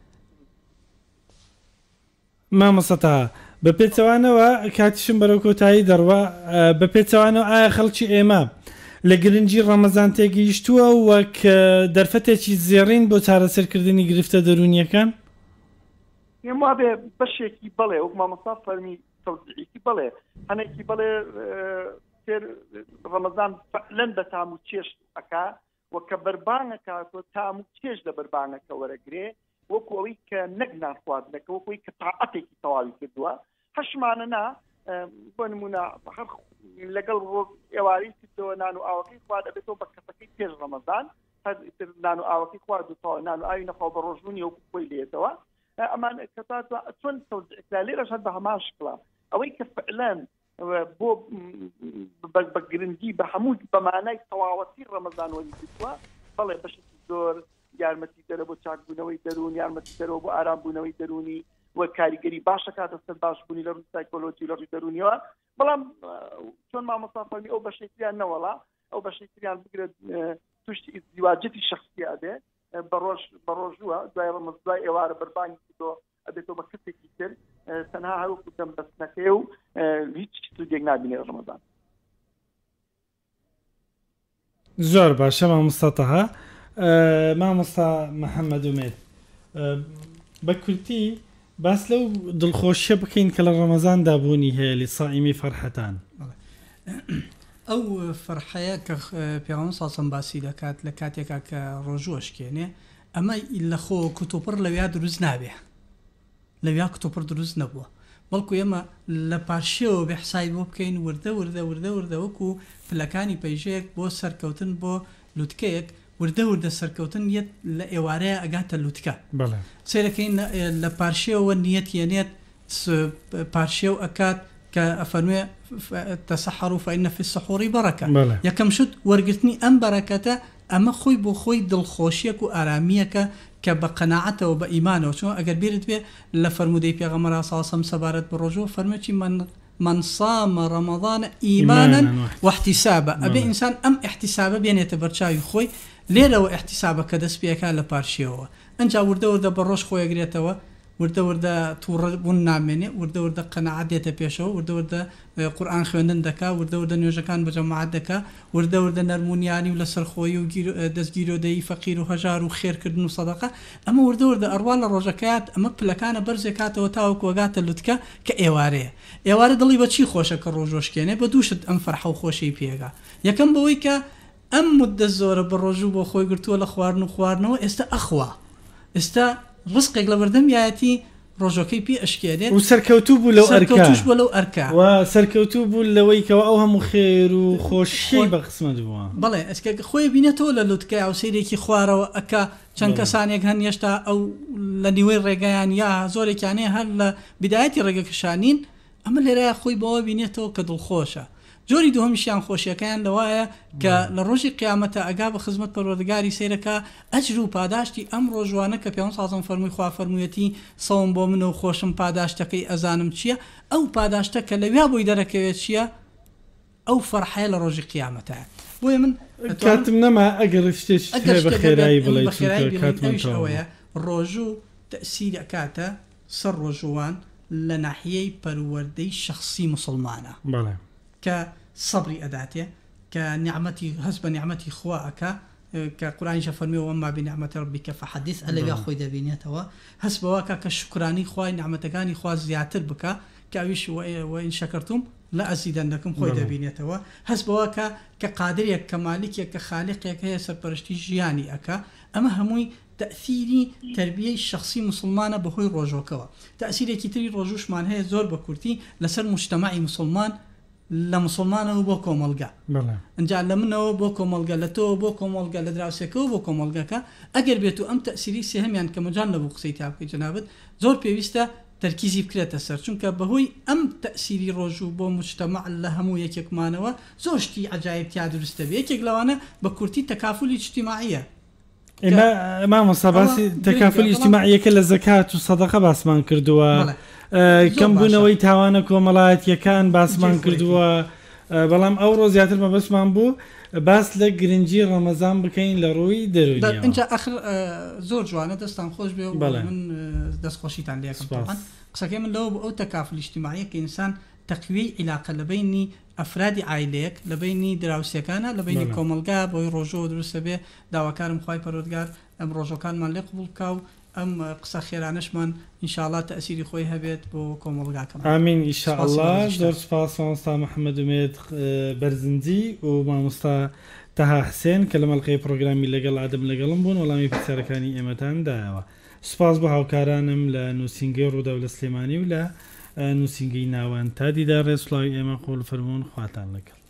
مامۆستاها بە پێچەوانەوە کاتیشم بەرەو کۆتایی دەڕوە، بە پێچەوانەوە ئایا خەڵکی ئێمە لە گرنگی ڕەمەزان تێگەیشتووە وەک دەرفەتێکی زێڕین بۆ چارەسەرکردنی گرفتە دەرونیەکان؟ ئێمە بێ بەشێکی بڵێ وەک مامۆستا فەرمی تەوزیعێکی بڵێ، هەنێکی بڵێ فێر ڕەمەزان فەعلەن بە تام و چێش ئەکا وە کە بەربانەکاتۆ تام و چێش لە بەربانەکە وەرەگرێ وەکو ئەوەی کە نەک نانخواردنەکە وەکوی کە تاعەتێکی تەواوی کردووە. هەشمانە نا بۆ نمونە هەر لەگەڵ ئێوارەی کردەوە نان و ئاوەکەی خوارد ئەبێتەوە بە کەسەکەی پێش ڕەمەزان هەر نان و ئاوەکەی خوارد و تەواو نان و ئاوی نەخوا بە ڕۆژبوونی وەکو خۆی لێتەوە. ئەمان کەساتوە چۆن تەوزیعکرا لێرەش هەر بە هەمان شکڵە ئەوەی کە فعلەن بۆ بە گرنگی بە هەموو بەمانای تەواوەتی ڕەمەزان وەری کردووە. بەڵێ بەشێکی زۆر یارمەتی دەرە بۆ چاکبوونەوەی دەرون، یارمەتی دەرەوە بۆ ئارامبوونەوەی دەرونی وە کاریگەری باشە کاتە سەر باشبوونی لە ڕووی سایکۆلۆجی لە ڕووی دەرونیەوە. بەڵام چۆن مامۆستا فەرمی ئەو بەشێکیان نەوەڵا، ئەو بەشێکیان بگرێت توشتی ئیزدیواجەتی شەخصیە بێ بە ڕۆژووە دوای ڕەمەز دوای ئێوارە بەربانی کردۆ ئەبێتەوە بە کەسێکی تر تەنها هەروەکو دەمبەستنەکەی و هیچ سوودێک نابینێ ڕەمەزان. زۆر باشە مامۆستاتەها. مامۆستا محەممەد ومێد بە کورتی باس لەو دڵخۆشیە بکەین کە لە ڕەمەزاندا بوونی هەیە لە سائیمی فەرحەتان. ئەو فەرحەیە کە پێغەمبەر ساسم باسی دەکات لە کاتێکا کە ڕۆژوەشکێنێ ئەمە لە خۆ کتۆپڕ لەویا دروست نابێ، لەویا کتۆپڕ دروست نەبووە، بەڵکو ئێمە لە پاشیەوە بەحسای بۆ بکەین وردە وردە وردە وردە وەکو پلەکانی پەیژەیەک بۆ سەرکەوتن بۆ لوتکەیەک وردە وردە سەرکەوتن یەت لە ئێوارەیە ئەگاتە لوتکە. سێرەکەین لە پارشێەوە نیەت یەنێت پارشێ و ئەکات کە ئەفەرموێ تەسەحەڕوا فەئینە فی السەحوڕ بەرەکە. یەکەم شت وەرگرتنی ئەم بەرەکەتە ئەمە خۆی بۆ خۆی دڵخۆشیەک و ئارامیەکە کە بە قەناعەتەوە بە ئیمانەوە چۆن ئەگەر بیرت بێ لە فەرمودەی پێغەمبەر ساسەم سەبارەت بە ڕۆژەوە فەرمێکی من من صام رمضان إيمانا واحتسابا أبي إنسان أم احتسابا بينيت برشاوي خوي ليرة احتسابا كدس بيكا لبارشيوه أنجا ورده ورده بروش خوي قريتوا ورده ورده تور بنامني ورده ورده قناعة ديتا بيشو ورده ورده قرآن خوندن دكا ورده ورده نيوجكان بجماعات دكا ورده ورده نرمونياني ولا سرخوي ودزگيرو دي فقير وهجار وخير كردن وصدقة أما ورده ورده أروال الرجكات أما بلكان برزكات وتاوك وقات اللتكا كإيواريه ئێوارە دڵی بەچی خۆشە کە ڕۆژۆشکێنێ بە دووشت ئەم فەرحە و خۆشەی پێگا یەکەم بەوەی کە ئەم مدە زۆرە بە ڕۆژوو بۆ خۆی گرتووە لە خواردن و خواردنەوە ئێستا ئەخوا ئێستا ڕزقێک لە بەردەم یایەتی ڕۆژەکەی پێ ئەشکێنێت و سەرکەوتوو بوو لەو ئەرکەوتوش بووە لەو ئەرکا و سەرکەوتوو بوو لەوەی کەەوە ئەو هەموو خێر و خۆشی بە قسمەت بووە بەڵێ ئەسکە خۆی بینێتەوە لە لوتکە ئەو سەیرێکی خوارەوە ئەکا چەند کەسانێک هەن هێشتا ئەو لە نیوەی ڕێگەیان یا زۆرێکیانەیە هەر لە بیدایەتی ڕێگەکەشانین ئەمە لێرە خۆی بەوە بینێتەوە کە دڵخۆشە جۆری دووەمیشیان خۆشیەکەیان لەوایە کە لە ڕۆژی قیامەتە ئەگا بە خزمەت پەروەردگاری سەیرەکە ئەجر و پاداشتی ئەم ڕۆژوانە کە پێ سازم فەرمووی خوا فەرموویەتی سەوم بۆ من و خۆشم پاداشتەکەی ئەزانم چییە ئەو پاداشتە کە لەویا بۆی دەرەکەوێت چییە ئەو فەرحەیە لە ڕۆژی قیامەتە بۆیە من کاتم نەما ئەگەر شتێک بە خێرایی بڵێ ئەوەیە ڕۆژوو تەسیری ئەکاتە سەر ڕۆژوان لە ناحیەی پەروەردەی شخصی مسلمانە کە سەبری ئەداتێ کە نیعمەتی هەست بە نیعمەتی خوا ئەکا کە قورئانیش فەرمیوە وەما بنیعمەتی ڕەبیکە فەحەدیث ئەلەویا خۆی دەبینێتەوە هەست بەوە کە شکرانی خوای نیعمەتەکانی خوا زیاتر بکە کە ئەویش وئین شەکەرتم لە ئەزیدەنەکەم خۆی دەبینێتەوە هەست بەوە کە کە قادرێک کە مالکێک کە خالقێک هەیە سەرپەرشتی ژیانی ئەکا ئەمە هەمووی تأثيري تربية الشخصي مسلمانة بهوي روجوكوا تأثيري كتير روجوش مان هي زور بكورتي لسر مجتمعي مسلمان لمسلمان وبوكو ملقا انجا لمنه بوكو ملقا لتو بوكو ملقا لدراوسيكو بوكو ملقا كا اگر بيتو ام تأثيري سهم يعني كمجانب قصيتي عبكي جنابت زور بيويستا تركيزي بكريتا سر چونك بهوي ام تأثيري روجو بو مجتمع لهمو يكيك مانوا زوشتي عجائب تيا درسته بي يكيك لوانا بكورتي تكافل اجتماعية ما ما مصاباسي تكافل اجتماعي كل الزكاة والصدقة باسمان كردوا كم بنوي تاوانك وملايات يكان باسمان كردوا بلام أورو زيادة ما باسمان بو باس لقرنجي رمضان بكين لروي دروي انت آخر زور جوانا دستان خوش بيو من دست خوشيتان ليكم طبعا قصة من لو بأو تكافل اجتماعي كإنسان تقوي علاقة لبيني أفراد عائليك لبيني دراوسيكانا لبيني كوملقا بوي روجو دروسة بي داواكارم خواهي پرودگار ام روجو كان من لقبول كاو ام قصة خيرانش من إن شاء الله تأثيري خوي هبيت بو كوملقا كمان آمين إن شاء الله دور سپاس مامستا محمد أميد برزندي ومامستا تها حسين كلمة القي بروغرامي لقل عدم لقلم بون والامي بساركاني إمتان داوا سپاس بو هاوكارانم لنوسينجي رو دولة سليماني ولا نوسينجي ناوان تادي دار رسلاي إما قول فرمون خواتان لك